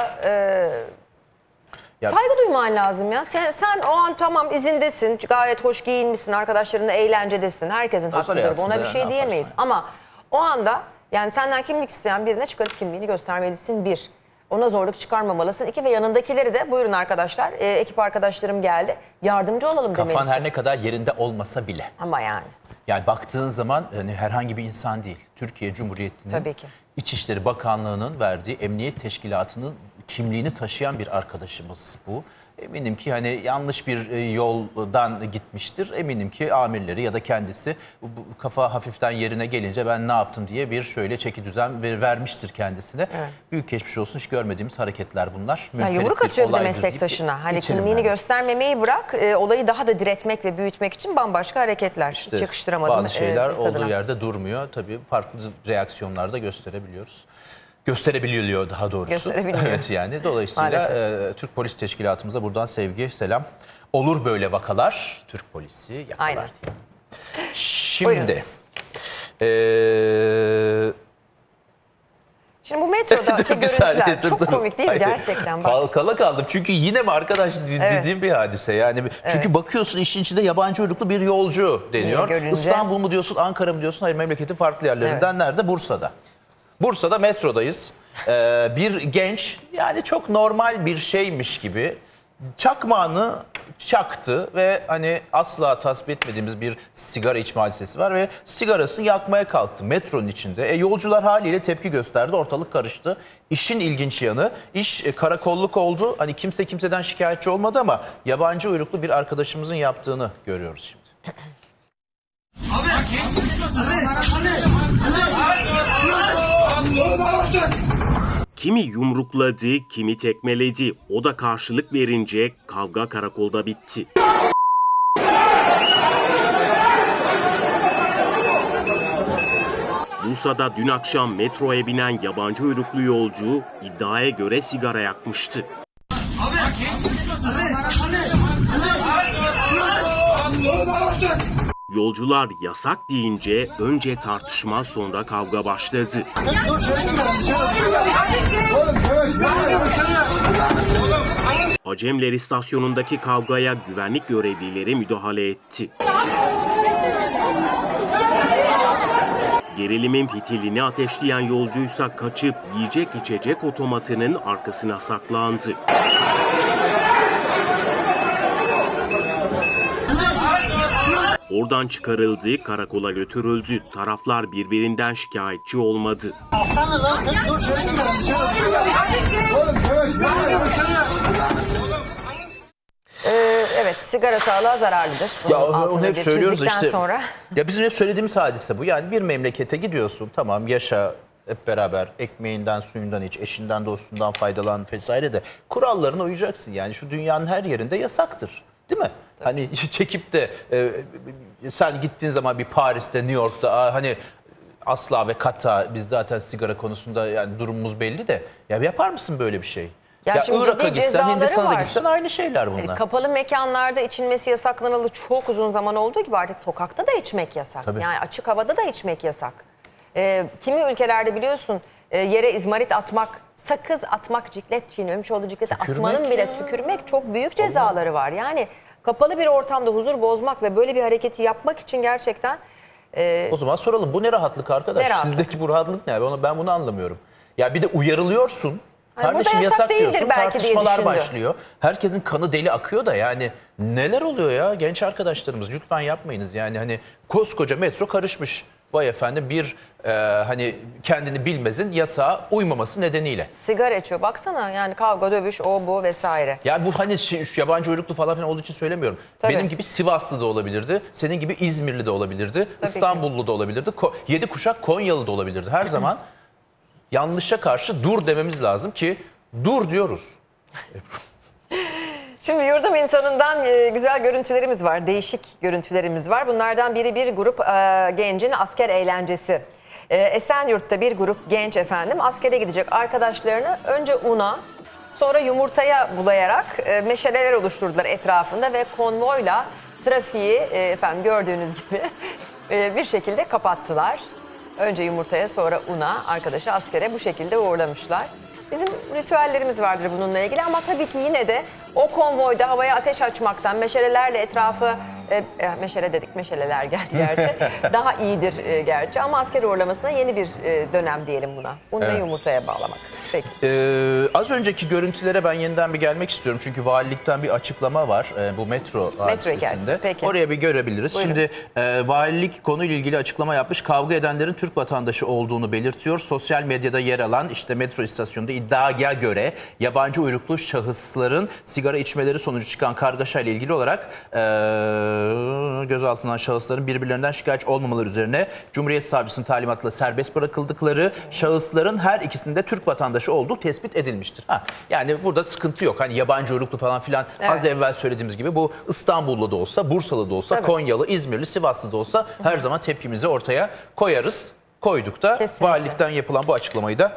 saygı duyman lazım ya. Sen o an tamam izindesin, gayet hoş giyinmişsin, arkadaşlarınla eğlencedesin. Herkesin hakkıdır. Ona bir şey diyemeyiz. Ama o anda yani senden kimlik isteyen birine çıkarıp kimliğini göstermelisin bir. Ona zorluk çıkarmamalısın. İki ve yanındakileri de buyurun arkadaşlar, ekip arkadaşlarım geldi, yardımcı olalım demelisin. Kafan her ne kadar yerinde olmasa bile. Ama yani. Yani baktığın zaman hani herhangi bir insan değil. Türkiye Cumhuriyeti'nin İçişleri Bakanlığı'nın verdiği emniyet teşkilatının kimliğini taşıyan bir arkadaşımız bu. Eminim ki hani yanlış bir yoldan gitmiştir. Eminim ki amirleri ya da kendisi bu kafa hafiften yerine gelince ben ne yaptım diye bir şöyle çeki düzen vermiştir kendisine. Evet. Büyük geçmiş olsun, hiç görmediğimiz hareketler bunlar. Ya yumruk atıyor bir de meslektaşına. Hani kimliğini göstermemeyi bırak, olayı daha da diretmek ve büyütmek için bambaşka hareketler. İşte hiç yakıştıramadım. Bazı şeyler olduğu yerde durmuyor. Tabii farklı reaksiyonlar da gösterebiliyoruz. Gösterebiliyor daha doğrusu. Evet yani. Dolayısıyla Türk Polis Teşkilatımıza buradan sevgi, selam. Olur böyle vakalar. Türk polisi yakalar diye. Şimdi şimdi bu metrodaki görüntüler çok komik değil mi gerçekten? Kala kaldım çünkü yine mi arkadaş dediğim bir hadise yani. Çünkü bakıyorsun işin içinde yabancı uyruklu bir yolcu deniyor. İstanbul mu diyorsun, Ankara mı diyorsun? Hayır, memleketin farklı yerlerinden. Nerede? Bursa'da. Bursa'da metrodayız. Bir genç, yani çok normal bir şeymiş gibi çakmağını çaktı ve hani asla tasvip etmediğimiz bir sigara içme hadisesi var ve sigarasını yakmaya kalktı metronun içinde. Yolcular haliyle tepki gösterdi, ortalık karıştı. İşin ilginç yanı, iş karakolluk oldu. Hani kimse kimseden şikayetçi olmadı ama yabancı uyruklu bir arkadaşımızın yaptığını görüyoruz şimdi. Kimi yumrukladı, kimi tekmeledi. O da karşılık verince kavga karakolda bitti. Bursa'da dün akşam metroya binen yabancı uyruklu yolcu iddiaya göre sigara yakmıştı. Yolcular yasak deyince önce tartışma, sonra kavga başladı. Acemler istasyonundaki kavgaya güvenlik görevlileri müdahale etti. Gerilimin fitilini ateşleyen yolcuysa kaçıp yiyecek içecek otomatının arkasına saklandı. Oradan çıkarıldı, karakola götürüldü. Taraflar birbirinden şikayetçi olmadı. Evet, sigara sağlığa zararlıdır. Ya onu hep söylüyoruz işte. Sonra. Ya bizim hep söylediğimiz hadise bu. Yani bir memlekete gidiyorsun, tamam, yaşa, hep beraber ekmeğinden, suyundan iç, eşinden, dostundan faydalan vesaire de kurallarına uyacaksın. Yani şu dünyanın her yerinde yasaktır. Değil mi? Tabii. Hani çekip de sen gittiğin zaman bir Paris'te, New York'ta hani asla ve kata biz zaten sigara konusunda yani durumumuz belli de ya yapar mısın böyle bir şey? Ya Irak'a gitsen, Hindistan'a gitsen aynı şeyler bunlar. Kapalı mekanlarda içilmesi yasaklanalı çok uzun zaman olduğu gibi artık sokakta da içmek yasak. Tabii. Yani açık havada da içmek yasak. Kimi ülkelerde biliyorsun yere izmarit atmak, sakız atmak, ciklet çiğnemiş olduğu cikleti atmanın bile tükürmek çok büyük cezaları var. Yani kapalı bir ortamda huzur bozmak ve böyle bir hareketi yapmak için gerçekten... O zaman soralım, bu ne rahatlık arkadaş? Ne rahatlık? Sizdeki bu rahatlık ne? Ben bunu anlamıyorum. Ya bir de uyarılıyorsun. Hani kardeşim yasak diyorsun, tartışmalar başlıyor. Herkesin kanı deli akıyor da yani neler oluyor ya genç arkadaşlarımız, lütfen yapmayınız. Yani hani koskoca metro karışmış. Vay efendim bir hani kendini bilmezin yasağa uymaması nedeniyle. Sigara içiyor baksana, yani kavga, dövüş, o bu vesaire. Yani bu hani şu yabancı uyruklu falan olduğu için söylemiyorum. Tabii. Benim gibi Sivaslı da olabilirdi, senin gibi İzmirli de olabilirdi, tabii İstanbullu ki da olabilirdi, 7 kuşak Konyalı da olabilirdi. Her zaman yanlışa karşı dur dememiz lazım ki dur diyoruz. Şimdi yurdum insanından güzel görüntülerimiz var, değişik görüntülerimiz var. Bunlardan biri bir grup gencin asker eğlencesi. Esenyurt'ta bir grup genç efendim askere gidecek arkadaşlarını önce una, sonra yumurtaya bulayarak meşaleler oluşturdular etrafında ve konvoyla trafiği efendim gördüğünüz gibi bir şekilde kapattılar. Önce yumurtaya, sonra una, arkadaşı askere bu şekilde uğurlamışlar. Bizim ritüellerimiz vardır bununla ilgili ama tabii ki yine de o konvoyda havaya ateş açmaktan, meşalelerle etrafı Meşale dedik, meşaleler geldi gerçi. Daha iyidir gerçi ama asker uğurlamasına yeni bir dönem diyelim buna. Bunu Evet. yumurtaya bağlamak. Peki. Az önceki görüntülere ben yeniden bir gelmek istiyorum. Çünkü valilikten bir açıklama var bu metro hadisesinde. Peki. Oraya bir görebiliriz. Buyurun. Şimdi valilik konuyla ilgili açıklama yapmış. Kavga edenlerin Türk vatandaşı olduğunu belirtiyor. Sosyal medyada yer alan işte metro istasyonunda iddiaya göre yabancı uyruklu şahısların sigara içmeleri sonucu çıkan kargaşayla ilgili olarak gözaltına şahısların birbirlerinden şikayetçi olmamaları üzerine Cumhuriyet Savcısının talimatıyla serbest bırakıldıkları şahısların her ikisinde Türk vatandaşı olduğu tespit edilmiştir. Yani burada sıkıntı yok. Hani yabancı uyruklu falan filan az evvel söylediğimiz gibi bu İstanbul'da da olsa, Bursa'da da olsa, Konyalı, İzmirli, Sivaslı da olsa her zaman tepkimizi ortaya koyarız. Koyduk da valilikten yapılan bu açıklamayı da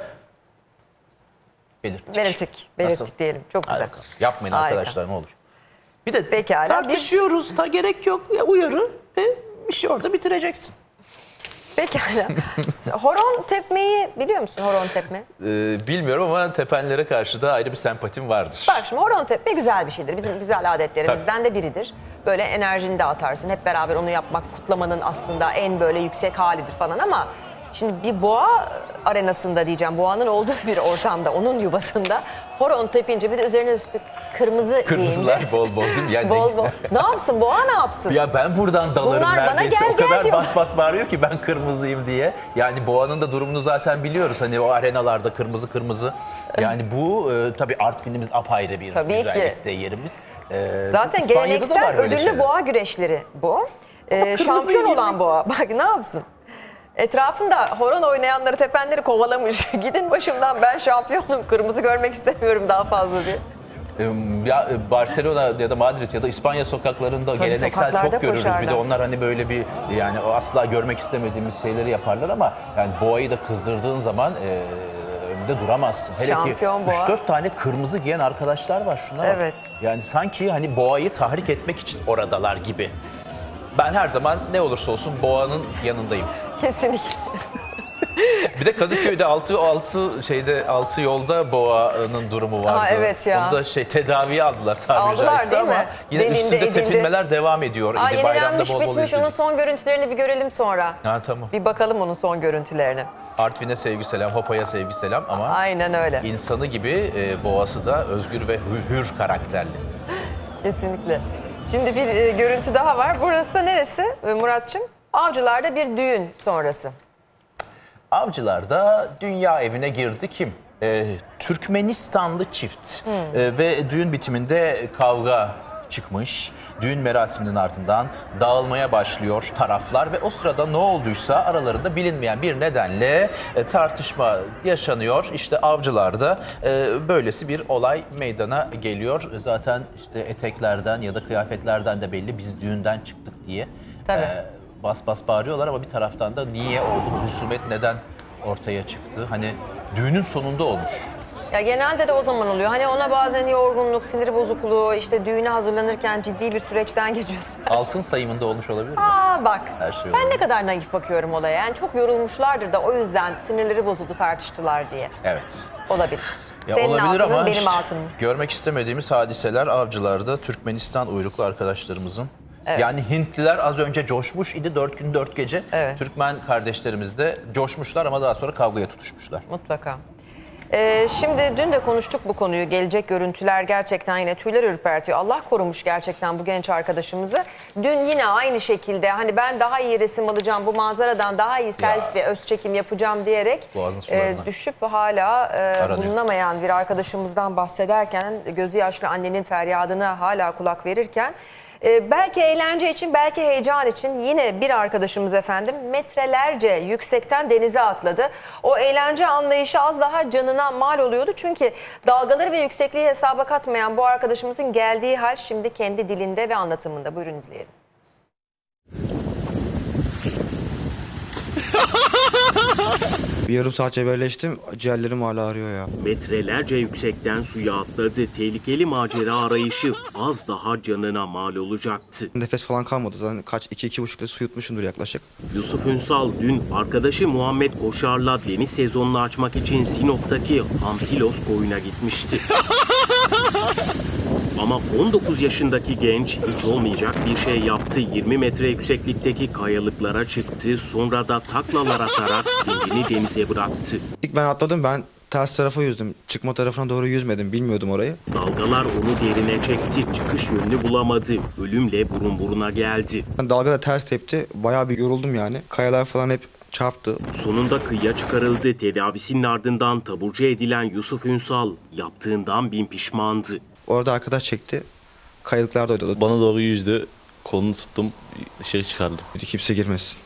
belirttik diyelim. Çok güzel. Harika. Yapmayın arkadaşlar ne olur. Bir de Pekala, tartışıyoruz da gerek yok. Uyarı ve bir şey orada bitireceksin. Pekala. Horon tepmeyi biliyor musun, horon tepme? Bilmiyorum ama tepenlere karşı da ayrı bir sempatim vardır. Bak şimdi horon tepme güzel bir şeydir. Bizim güzel adetlerimizden de biridir. Böyle enerjini de atarsın. Hep beraber onu yapmak kutlamanın aslında en böyle yüksek halidir falan ama şimdi bir boğa arenasında diyeceğim, boğanın olduğu bir ortamda, onun yuvasında horon tepince bir de üzerine üstlük kırmızı Kırmızılar giyince. bol bol değil mi? Yani bol bol. Ne yapsın boğa, ne yapsın? Ya ben buradan dalarım Bunlar bana neredeyse. gel, O kadar gel bas bas bağırıyor ki ben kırmızıyım diye. Yani boğanın da durumunu zaten biliyoruz. Hani o arenalarda kırmızı kırmızı. Yani bu tabii Artvin'imiz apayrı bir güzellikte yerimiz. Zaten İspanya'da da geleneksel var böyle ödüllü şeyler. boğa güreşleri bu. Şampiyon olan boğa. Bak ne yapsın? Etrafında horon oynayanları, tepenleri kovalamış. Gidin başımdan, ben şampiyonum, kırmızı görmek istemiyorum daha fazla diye. Ya Barcelona ya da Madrid ya da İspanya sokaklarında Tabii geleneksel çok görürüz. koşarlar. Bir de onlar hani böyle bir yani asla görmek istemediğimiz şeyleri yaparlar ama yani boğayı da kızdırdığın zaman önünde duramazsın. Hele Şampiyon ki boğa. 3-4 tane kırmızı giyen arkadaşlar var, şuna bak. Evet. Yani sanki hani boğayı tahrik etmek için oradalar gibi. Ben her zaman ne olursa olsun boğanın yanındayım. Kesinlikle. Bir de Kadıköy'de altı yolda boğanın durumu vardı. Evet ya. Onu da tedaviye aldılar tabiri Aldılar caizse değil ama mi? yine Delindi, üstünde edildi. tepinmeler devam ediyor. Yenilenmiş bitmiş, onun son görüntülerini bir görelim sonra. Tamam. Bir bakalım onun son görüntülerine. Artvin'e sevgi selam, Hopa'ya sevgi selam ama aynen öyle. İnsanı gibi boğası da özgür ve hür karakterli. Kesinlikle. Şimdi bir görüntü daha var. Burası da neresi Muratçım? Avcılar'da bir düğün sonrası. Avcılar'da dünya evine girdi kim? Türkmenistanlı çift ve düğün bitiminde kavga çıkmış. Düğün merasiminin ardından dağılmaya başlıyor taraflar ve o sırada ne olduysa aralarında bilinmeyen bir nedenle tartışma yaşanıyor. İşte Avcılar'da böylesi bir olay meydana geliyor. Zaten işte eteklerden ya da kıyafetlerden de belli, biz düğünden çıktık diye. Tabii. Bas bas bağırıyorlar ama bir taraftan da niye oldu bu husumet, neden ortaya çıktı? Hani düğünün sonunda olmuş. Ya genelde de o zaman oluyor. Hani ona bazen yorgunluk, sinir bozukluğu, işte düğüne hazırlanırken ciddi bir süreçten geçiyorsun. Altın sayımında olmuş olabilir mi? Bak Her şey ben olabilir. ne kadar naif bakıyorum olaya. Yani çok yorulmuşlardır da o yüzden sinirleri bozuldu, tartıştılar diye. Evet. Olabilir. Ya Senin olabilir altının, ama benim altınım. görmek istemediğimiz hadiseler Avcılar'da Türkmenistan uyruklu arkadaşlarımızın. Evet. Yani Hintliler az önce coşmuş idi 4 gün 4 gece. Evet. Türkmen kardeşlerimiz de coşmuşlar ama daha sonra kavgaya tutuşmuşlar. Mutlaka. Şimdi dün de konuştuk bu konuyu. Gelecek görüntüler gerçekten yine tüyler ürpertiyor. Allah korumuş gerçekten bu genç arkadaşımızı. Dün yine aynı şekilde hani ben daha iyi resim alacağım, bu manzaradan daha iyi selfie, öz çekim yapacağım diyerek düşüp hala bulunamayan bir arkadaşımızdan bahsederken, gözü yaşlı annenin feryadına hala kulak verirken belki eğlence için, belki heyecan için yine bir arkadaşımız efendim metrelerce yüksekten denize atladı. O eğlence anlayışı az daha canına mal oluyordu. Çünkü dalgaları ve yüksekliği hesaba katmayan bu arkadaşımızın geldiği hal şimdi kendi dilinde ve anlatımında. Buyurun izleyelim. Bir yarım saat cebelleştim, ciğerlerim hala ağrıyor ya. Metrelerce yüksekten suya atladı. Tehlikeli macera arayışı az daha canına mal olacaktı. Nefes falan kalmadı zaten, kaç 2-2,5 litre su yutmuşumdur yaklaşık. Yusuf Ünsal dün arkadaşı Muhammed Koşar'la deniz sezonunu açmak için Sinop'taki Hamsilos koyuna gitmişti. Ama 19 yaşındaki genç hiç olmayacak bir şey yaptı. bıraktı. 20 metre yükseklikteki kayalıklara çıktı. Sonra da taklalar atarak kendini denize bıraktı. İlk ben atladım, ben ters tarafa yüzdüm. Çıkma tarafına doğru yüzmedim, bilmiyordum orayı. Dalgalar onu derine çekti. Çıkış yönünü bulamadı. Ölümle burun buruna geldi. Dalga da ters tepti. Bayağı bir yoruldum yani. Kayalar falan hep çarptı. Sonunda kıyıya çıkarıldı. Tedavisinin ardından taburcu edilen Yusuf Ünsal yaptığından bin pişmandı. Orada arkadaş çekti. Kayalıklar da oynadı. Bana doğru yüzdü. Kolunu tuttum, dışarı çıkardım. Kimse girmesin.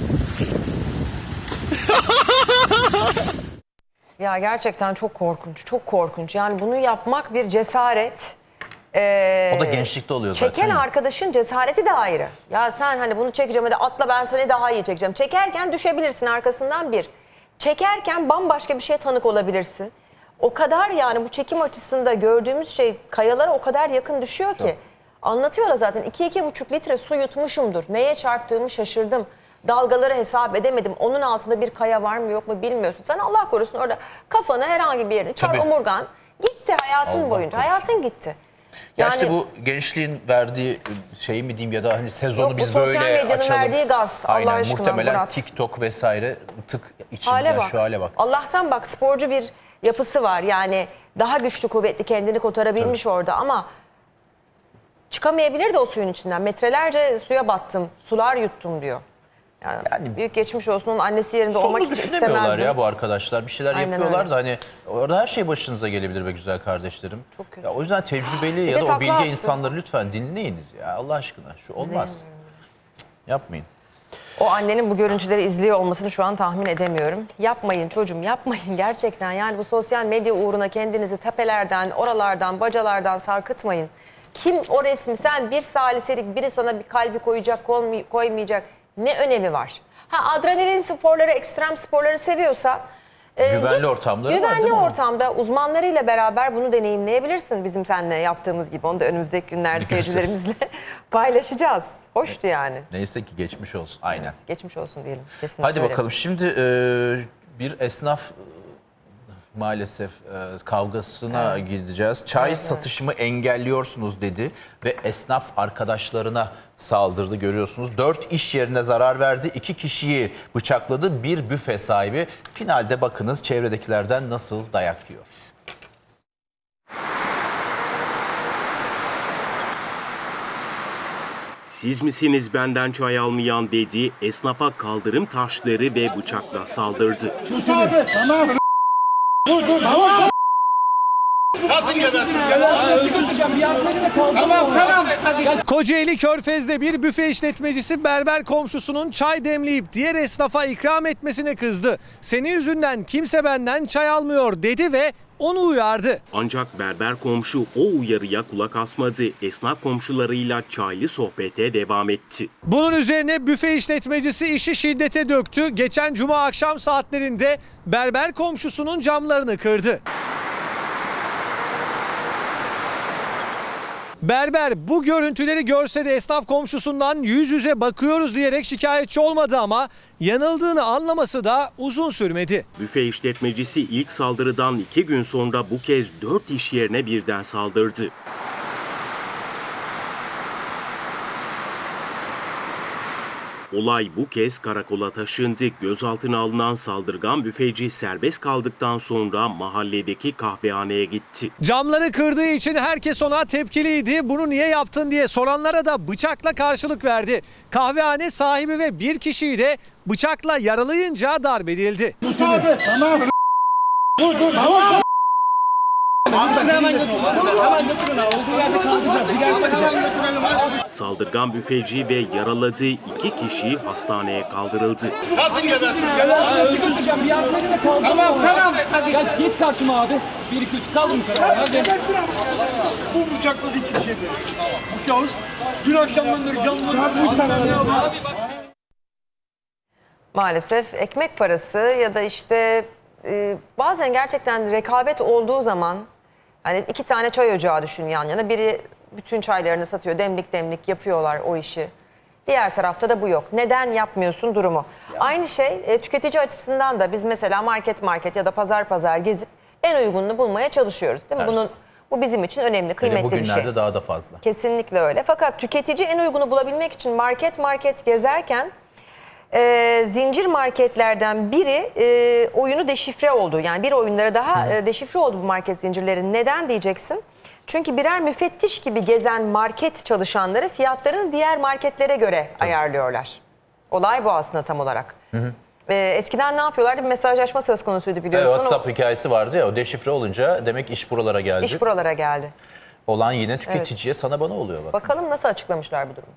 Ya gerçekten çok korkunç, çok korkunç. Yani bunu yapmak bir cesaret. O da gençlikte oluyor zaten. Çeken arkadaşın cesareti de ayrı. Ya sen hani bunu çekeceğim, hadi atla, ben seni daha iyi çekeceğim. Çekerken düşebilirsin arkasından bir. Çekerken bambaşka bir şeye tanık olabilirsin. O kadar, yani bu çekim açısında gördüğümüz şey kayalara o kadar yakın düşüyor ki. Anlatıyorlar zaten, 2-2,5 litre su yutmuşumdur. Neye çarptığımı şaşırdım. Dalgaları hesap edemedim. Onun altında bir kaya var mı yok mu bilmiyorsun. Sen Allah korusun orada kafanı herhangi bir yerini çar, omurgan gitti hayatın Allah boyunca. korusun. Hayatın gitti. Ya işte bu gençliğin verdiği şey mi diyeyim ya da hani sezonu Yok, biz bu böyle sosyal medyanın açalım. verdiği gaz, Allah Aynen, aşkına muhtemelen Murat. TikTok vesaire tık içinde Hale bak. şu hale bak. Allah'tan bak, sporcu bir yapısı var. Yani daha güçlü, kuvvetli, kendini kotarabilmiş orada ama çıkamayabilir de o suyun içinden. Metrelerce suya battım, sular yuttum diyor. Yani büyük geçmiş olsun, onun annesi yerinde olmak hiç düşünemiyorlar istemezdim. ya bu arkadaşlar. Bir şeyler Aynen yapıyorlar öyle. da hani orada her şey başınıza gelebilir be güzel kardeşlerim. Çok kötü. Ya o yüzden tecrübeli Bir ya de da o takla bilge attı. insanları lütfen dinleyiniz ya Allah aşkına. Şu olmaz. Yapmayın. O annenin bu görüntüleri izliyor olmasını şu an tahmin edemiyorum. Yapmayın çocuğum, yapmayın gerçekten. Yani bu sosyal medya uğruna kendinizi tepelerden, oralardan, bacalardan sarkıtmayın. Kim o resmi, sen bir saliselik biri sana bir kalbi koyacak, koymayacak, ne önemi var? Ha, adrenalin sporları, ekstrem sporları seviyorsa Güvenli ortamları var, güvenli değil mi? ortamda uzmanlarıyla beraber bunu deneyimleyebilirsin. Bizim seninle yaptığımız gibi. Onu da önümüzdeki günlerde Görüşürüz. seyircilerimizle paylaşacağız. Hoştu yani. Neyse ki geçmiş olsun. Aynen. Geçmiş olsun diyelim. Kesinlikle Hadi öyle. bakalım şimdi bir esnaf maalesef kavgasına gideceğiz. Çay satışımı engelliyorsunuz dedi ve esnaf arkadaşlarına saldırdı, görüyorsunuz. 4 iş yerine zarar verdi, 2 kişiyi bıçakladı, bir büfe sahibi. Finalde bakınız çevredekilerden nasıl dayak yiyor. Siz misiniz benden çay almayan dedi, esnafa kaldırım taşları ve bıçakla saldırdı. Müsaade, tamam. Dur. Kocaeli Körfez'de bir büfe işletmecisi berber komşusunun çay demleyip diğer esnafa ikram etmesine kızdı. Senin yüzünden kimse benden çay almıyor dedi ve onu uyardı. Ancak berber komşu o uyarıya kulak asmadı. Esnaf komşularıyla çaylı sohbete devam etti. Bunun üzerine büfe işletmecisi işi şiddete döktü. Geçen cuma akşam saatlerinde berber komşusunun camlarını kırdı. Berber bu görüntüleri görse de esnaf komşusundan yüz yüze bakıyoruz diyerek şikayetçi olmadı ama yanıldığını anlaması da uzun sürmedi. Büfe işletmecisi ilk saldırıdan 2 gün sonra bu kez 4 iş yerine birden saldırdı. Olay bu kez karakola taşındı. Gözaltına alınan saldırgan büfeci serbest kaldıktan sonra mahalledeki kahvehaneye gitti. Camları kırdığı için herkes ona tepkiliydi. Bunu niye yaptın diye soranlara da bıçakla karşılık verdi. Kahvehane sahibi ve bir kişiyi de bıçakla yaralayınca darp edildi. Müsaade, tamam. Dur. Hemen götürün. Olduğu yerde kaldıracağız. Saldırgan büfeci ve yaraladığı 2 kişi hastaneye kaldırıldı. Tamam. Hadi git karşıma abi. 1-2-3 kalın. Hadi. Bu bıçakla bir kişi. Bu şahıs dün akşamdan beri canlı. Maalesef ekmek parası ya da işte bazen gerçekten rekabet olduğu zaman, hani 2 tane çay ocağı düşün yan yana, biri bütün çaylarını satıyor, demlik yapıyorlar o işi. Diğer tarafta da bu yok. Neden yapmıyorsun durumu. Aynı şey tüketici açısından da biz mesela market ya da pazar gezip en uygununu bulmaya çalışıyoruz, değil mi? Evet. Bu bizim için önemli, kıymetli bir şey. Bugünlerde daha da fazla. Kesinlikle öyle. Fakat tüketici en uygunu bulabilmek için market gezerken zincir marketlerden biri oyunu deşifre oldu. Yani bir oyunlara daha deşifre oldu bu market zincirleri. Neden diyeceksin? Çünkü birer müfettiş gibi gezen market çalışanları fiyatlarını diğer marketlere göre ayarlıyorlar. Olay bu aslında tam olarak. Eskiden ne yapıyorlardı? Bir mesajlaşma söz konusuydu biliyorsun. WhatsApp hikayesi vardı ya, o deşifre olunca demek iş buralara geldi. İş buralara geldi. Olan yine tüketiciye sana bana oluyor. Bakın. Bakalım nasıl açıklamışlar bu durumu.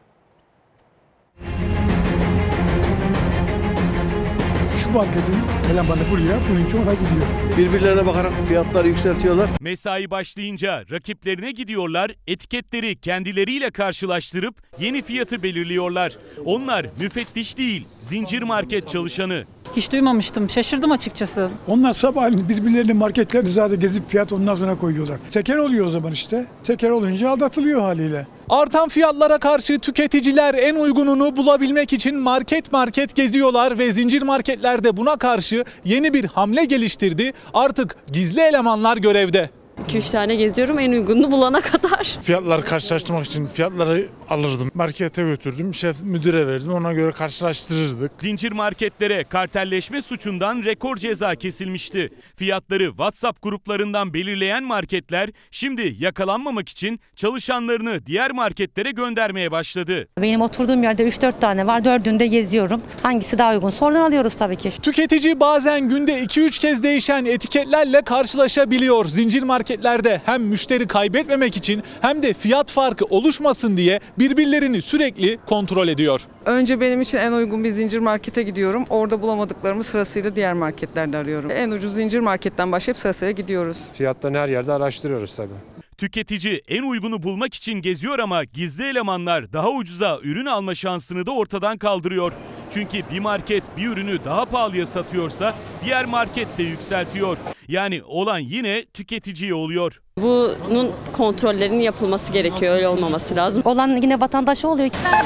Şu marketin elemanı buraya, bununki ona gidiyor. Birbirlerine bakarak fiyatları yükseltiyorlar. Mesai başlayınca rakiplerine gidiyorlar, etiketleri kendileriyle karşılaştırıp yeni fiyatı belirliyorlar. Onlar müfettiş değil, zincir market çalışanı. Hiç duymamıştım. Şaşırdım açıkçası. Onlar sabahleyin birbirlerinin marketlerini zaten gezip fiyat ondan sonra koyuyorlar. Teker oluyor o zaman işte. Teker olunca aldatılıyor haliyle. Artan fiyatlara karşı tüketiciler en uygununu bulabilmek için market geziyorlar ve zincir marketler de buna karşı yeni bir hamle geliştirdi. Artık gizli elemanlar görevde. 2-3 tane geziyorum en uygununu bulana kadar. Fiyatları karşılaştırmak için fiyatları alırdım. Markete götürdüm, şef müdüre verdim, ona göre karşılaştırırdık. Zincir marketlere kartelleşme suçundan rekor ceza kesilmişti. Fiyatları WhatsApp gruplarından belirleyen marketler şimdi yakalanmamak için çalışanlarını diğer marketlere göndermeye başladı. Benim oturduğum yerde 3-4 tane var. 4'ünde geziyorum. Hangisi daha uygun? Oradan alıyoruz tabii ki. Tüketici bazen günde 2-3 kez değişen etiketlerle karşılaşabiliyor. Zincir marketlerde hem müşteri kaybetmemek için hem de fiyat farkı oluşmasın diye birbirlerini sürekli kontrol ediyor. Önce benim için en uygun bir zincir markete gidiyorum. Orada bulamadıklarımı sırasıyla diğer marketlerde arıyorum. En ucuz zincir marketten başlayıp sırasıyla gidiyoruz. Fiyatlarını her yerde araştırıyoruz tabii. Tüketici en uygunu bulmak için geziyor ama gizli elemanlar daha ucuza ürün alma şansını da ortadan kaldırıyor. Çünkü bir market bir ürünü daha pahalıya satıyorsa diğer market de yükseltiyor. Yani olan yine tüketiciye oluyor. Bunun kontrollerinin yapılması gerekiyor. Öyle olmaması lazım. Olan yine vatandaş oluyor.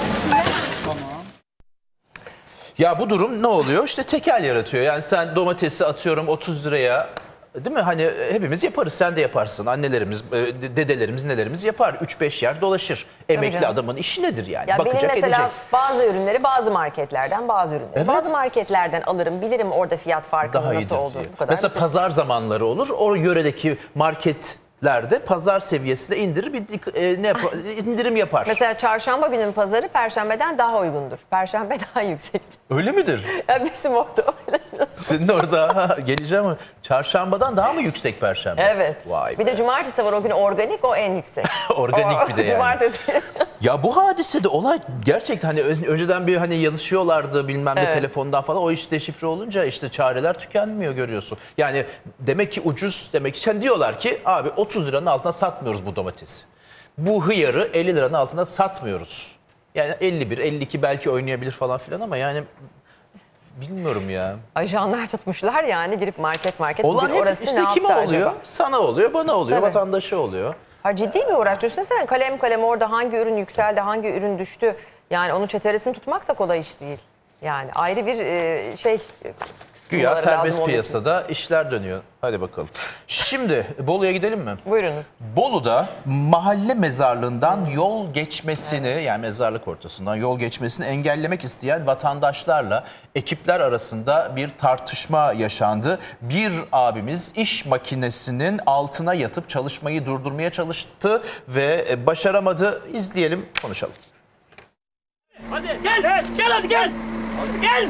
Ya bu durum ne oluyor? İşte tekel yaratıyor. Yani sen domatesi atıyorum 30 liraya, değil mi? Hani hepimiz yaparız, sen de yaparsın. Annelerimiz, dedelerimiz, nelerimiz yapar. 3-5 yer dolaşır. Emekli adamın işi nedir yani? Ya bakacak, benim mesela edecek. bazı ürünleri bazı marketlerden, bazı ürünleri bazı marketlerden alırım. Bilirim orada fiyat farkının nasıl olduğunu. Bu kadar mesela pazar zamanları olur. O yöredeki marketlerde pazar seviyesinde indirim yapar. Mesela çarşamba günün pazarı perşembeden daha uygundur. Perşembe daha yüksektir. Öyle midir? Ya bizim orada öyle. Senin orada geleceğim ama çarşambadan daha mı yüksek perşembe? Evet. Vay bir be. de cumartesi var, o gün organik, o en yüksek. Organik bir de yani. Cumartesi. Ya bu hadisede olay gerçekten hani önceden bir hani yazışıyorlardı bilmem ne telefondan falan, o iş deşifre olunca işte çareler tükenmiyor, görüyorsun. Yani demek ki ucuz, demek ki sen diyorlar ki abi 30 liranın altına satmıyoruz bu domatesi. Bu hıyarı 50 liranın altına satmıyoruz. Yani 51, 52 belki oynayabilir falan filan ama yani bilmiyorum ya. Ajanlar tutmuşlar yani, girip market. Olan hep orası işte kime oluyor? Acaba? Sana oluyor, bana oluyor, vatandaşa oluyor. Ha, ciddi bir uğraş. Düşünsene kalem orada hangi ürün yükseldi, hangi ürün düştü. Yani onun çeteresini tutmak da kolay iş değil. Yani ayrı bir şey. Güya serbest piyasada işler dönüyor. Hadi bakalım. Şimdi Bolu'ya gidelim mi? Buyurunuz. Bolu'da mahalle mezarlığından yol geçmesini, yani mezarlık ortasından yol geçmesini engellemek isteyen vatandaşlarla ekipler arasında bir tartışma yaşandı. Bir abimiz iş makinesinin altına yatıp çalışmayı durdurmaya çalıştı ve başaramadı. İzleyelim, konuşalım. Hadi gel hadi gel. Gel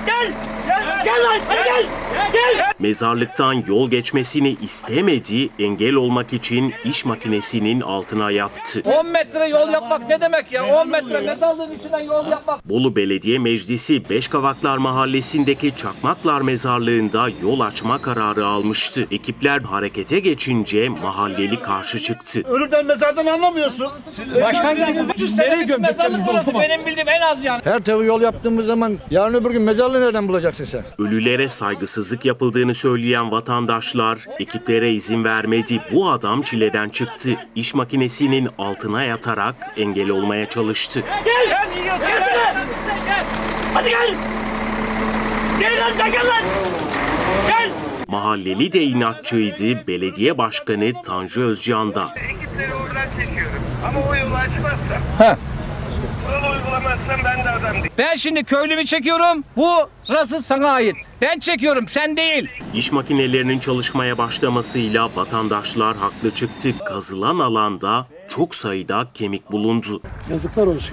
hadi gel. Mezarlıktan yol geçmesini istemedi, engel olmak için iş makinesinin altına yattı. 10 metre yol yapmak ne demek ya? 10 metre mezarlığın içinden yol yapmak. Bolu Belediye Meclisi Beşkavaklar Mahallesi'ndeki Çakmaklar Mezarlığı'nda yol açma kararı almıştı. Ekipler harekete geçince mahalleli karşı çıktı. Ölüden mezardan anlamıyorsun. Başkan geldi. 300 senelik bir mezarlık burası benim bildiğim en az yani. Her tabi yol yaptığımız zaman yarın öbür gün mezarlığı nereden bulacaksın sen? Ölülere saygısızlık yapıldığını söyleyen vatandaşlar ekiplere izin vermedi. Bu adam çileden çıktı. İş makinesinin altına yatarak engel olmaya çalıştı. Gel. Hadi gel. Gel lan sen gel lan. Gel. Mahalleli de inatçıydı, belediye başkanı Tanju Özcan da. Ekipleri oradan çekiyorum ama o yolu açmazsam, yolu uygulamazsam ben de adam değilim. Ben şimdi köylümü çekiyorum. Burası sana ait. Ben çekiyorum, sen değil. İş makinelerinin çalışmaya başlamasıyla vatandaşlar haklı çıktı. Kazılan alanda çok sayıda kemik bulundu. Yazıklar olsun.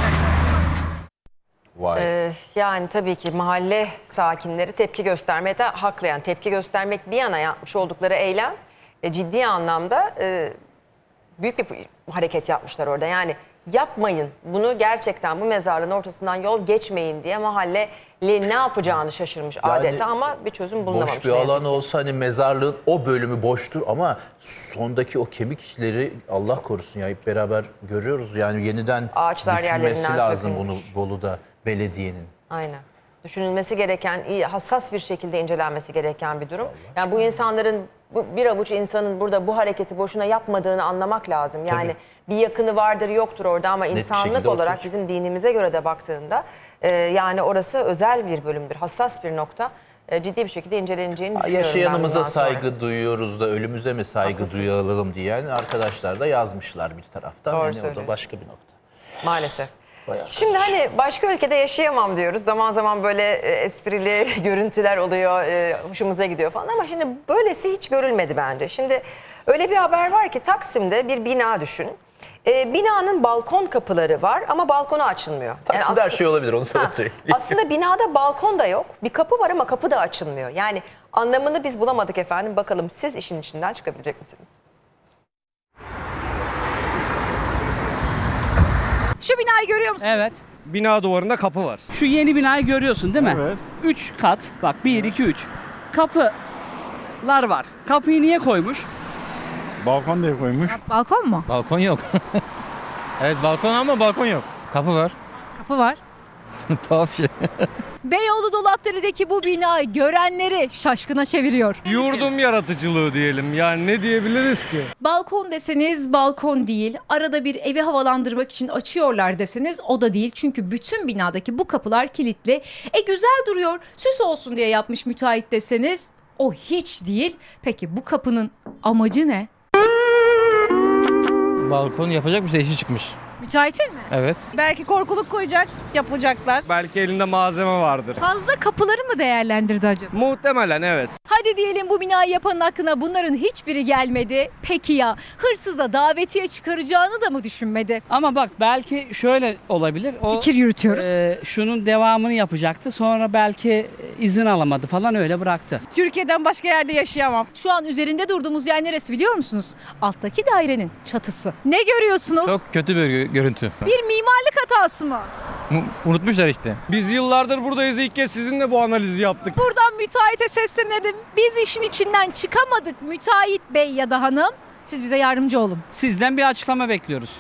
Yani tabii ki mahalle sakinleri tepki göstermeye de haklı. Yani tepki göstermek bir yana yapmış oldukları eylem ciddi anlamda büyük bir hareket yapmışlar orada. Yani yapmayın bunu, gerçekten bu mezarlığın ortasından yol geçmeyin diye mahalleli ne yapacağını şaşırmış adeta, ama bir çözüm bulunamamış. Boş bir alan olsa hani mezarlığın o bölümü boştur ama sondaki o kemikleri Allah korusun ya, hep beraber görüyoruz. Yani yeniden ağaçlar düşünmesi lazım sökülmüş. bunu Bolu'da belediyenin. Aynen. Düşünülmesi gereken, iyi, hassas bir şekilde incelenmesi gereken bir durum. Yani bu insanların, bir avuç insanın burada bu hareketi boşuna yapmadığını anlamak lazım. Yani bir yakını vardır yoktur orada ama insanlık olarak bizim dinimize göre de baktığında yani orası özel bir bölümdür, hassas bir nokta. Ciddi bir şekilde inceleneceğini düşünüyorum. Yaşayanımıza saygı duyuyoruz da ölümüze mi saygı duyalım diyen arkadaşlar da yazmışlar bir taraftan. Yani o da başka bir nokta. Maalesef. Şimdi hani başka ülkede yaşayamam diyoruz. Zaman zaman böyle esprili görüntüler oluyor, hoşumuza gidiyor falan, ama şimdi böylesi hiç görülmedi bence. Şimdi öyle bir haber var ki Taksim'de bir bina düşün. Binanın balkon kapıları var ama balkonu açılmıyor. Taksim'de yani her şey olabilir, onu sana söyleyeyim. Aslında binada balkon da yok. Bir kapı var ama kapı da açılmıyor. Yani anlamını biz bulamadık efendim. Bakalım siz işin içinden çıkabilecek misiniz? Şu binayı görüyor musun? Evet. Bina duvarında kapı var. Şu yeni binayı görüyorsun değil mi? Evet. 3 kat. Bak 1, 2, 3. Kapılar var. Kapıyı niye koymuş? Balkon diye koymuş. Balkon mu? Balkon yok. Evet balkon ama balkon yok. Kapı var. Kapı var. Tuhaf şey. Beyoğlu Dolapdere'deki bu binayı görenleri şaşkına çeviriyor. Yurdum yaratıcılığı diyelim. Yani ne diyebiliriz ki? Balkon deseniz balkon değil. Arada bir evi havalandırmak için açıyorlar deseniz o da değil. Çünkü bütün binadaki bu kapılar kilitli. Güzel duruyor, süs olsun diye yapmış müteahhit deseniz o hiç değil. Peki bu kapının amacı ne? Balkon yapacak bir şey işi çıkmış. Müteahhitin mi? Evet. Belki korkuluk koyacak, yapacaklar. Belki elinde malzeme vardır. Fazla kapıları mı değerlendirdi acaba? Muhtemelen evet. Hadi diyelim bu binayı yapanın aklına bunların hiçbiri gelmedi. Peki ya hırsıza davetiye çıkaracağını da mı düşünmedi? Ama bak belki şöyle olabilir. O, fikir yürütüyoruz. Şunun devamını yapacaktı. Sonra belki izin alamadı falan, öyle bıraktı. Türkiye'den başka yerde yaşayamam. Şu an üzerinde durduğumuz yer neresi biliyor musunuz? Alttaki dairenin çatısı. Ne görüyorsunuz? Çok kötü bir görüntü. Bir mimarlık hatası mı? Unutmuşlar işte. Biz yıllardır buradayız, ilk kez sizinle bu analizi yaptık. Buradan müteahhite seslenelim. Biz işin içinden çıkamadık müteahhit bey ya da hanım. Siz bize yardımcı olun. Sizden bir açıklama bekliyoruz.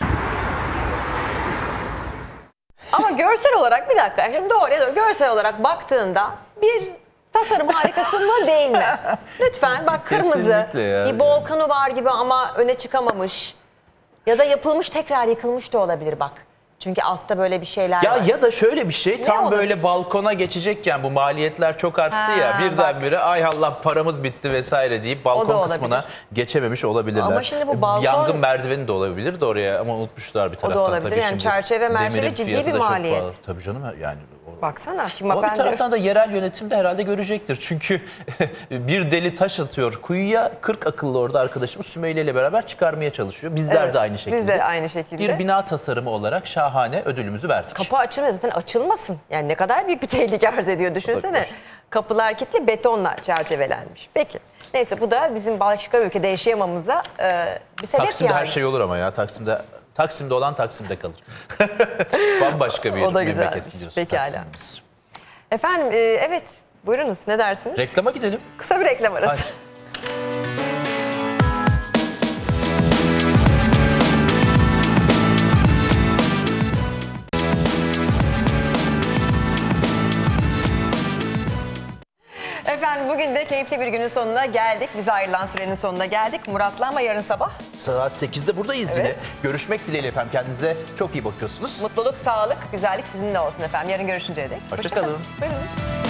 Ama görsel olarak bir dakika, şimdi doğruya doğru görsel olarak baktığında bir tasarım harikası mı değil mi? Lütfen bak, kırmızı bir volkanı var gibi ama öne çıkamamış. Ya da yapılmış tekrar yıkılmış da olabilir bak. Çünkü altta böyle bir şeyler var. Ya da şöyle bir şey, tam olur? böyle balkona geçecekken bu maliyetler çok arttı ya, birdenbire ay Allah paramız bitti vesaire deyip balkon kısmına geçememiş olabilirler. Ama şimdi bu balkon... Yangın merdiveni de olabilir de oraya, ama unutmuşlar bir taraftan. O da olabilir tabii. Yani şimdi çerçeve merçeve ciddi bir maliyet. Tabii canım yani. Baksana. Şimdi Ama bir taraftan da yerel yönetim de herhalde görecektir. Çünkü bir deli taş atıyor kuyuya, 40 akıllı orada arkadaşımız Sümeyye ile beraber çıkarmaya çalışıyor. Bizler de aynı şekilde. Biz de aynı şekilde. Bir bina tasarımı olarak şahane ödülümüzü verdik. Kapı açılmıyor zaten, açılmasın. Yani ne kadar büyük bir tehlike arz ediyor düşünsene. Kapılar kilitli, betonla çerçevelenmiş. Peki. Neyse, bu da bizim başka ülkede yaşayamamıza bir sebep. Taksim'de yani. her şey olur ama ya. Taksim'de olan Taksim'de kalır. Bambaşka bir memleket biliyorsun. Pekala. Efendim evet, buyurunuz, ne dersiniz? Reklama gidelim. Kısa bir reklam arası. Hadi. Efendim bugün de keyifli bir günün sonuna geldik. Bize ayrılan sürenin sonuna geldik. Murat'la, ama yarın sabah saat 8'de buradayız yine. Görüşmek dileğiyle efendim. Kendinize çok iyi bakıyorsunuz. Mutluluk, sağlık, güzellik sizinle olsun efendim. Yarın görüşünceye dek. Hoşça kalın. Buyurun.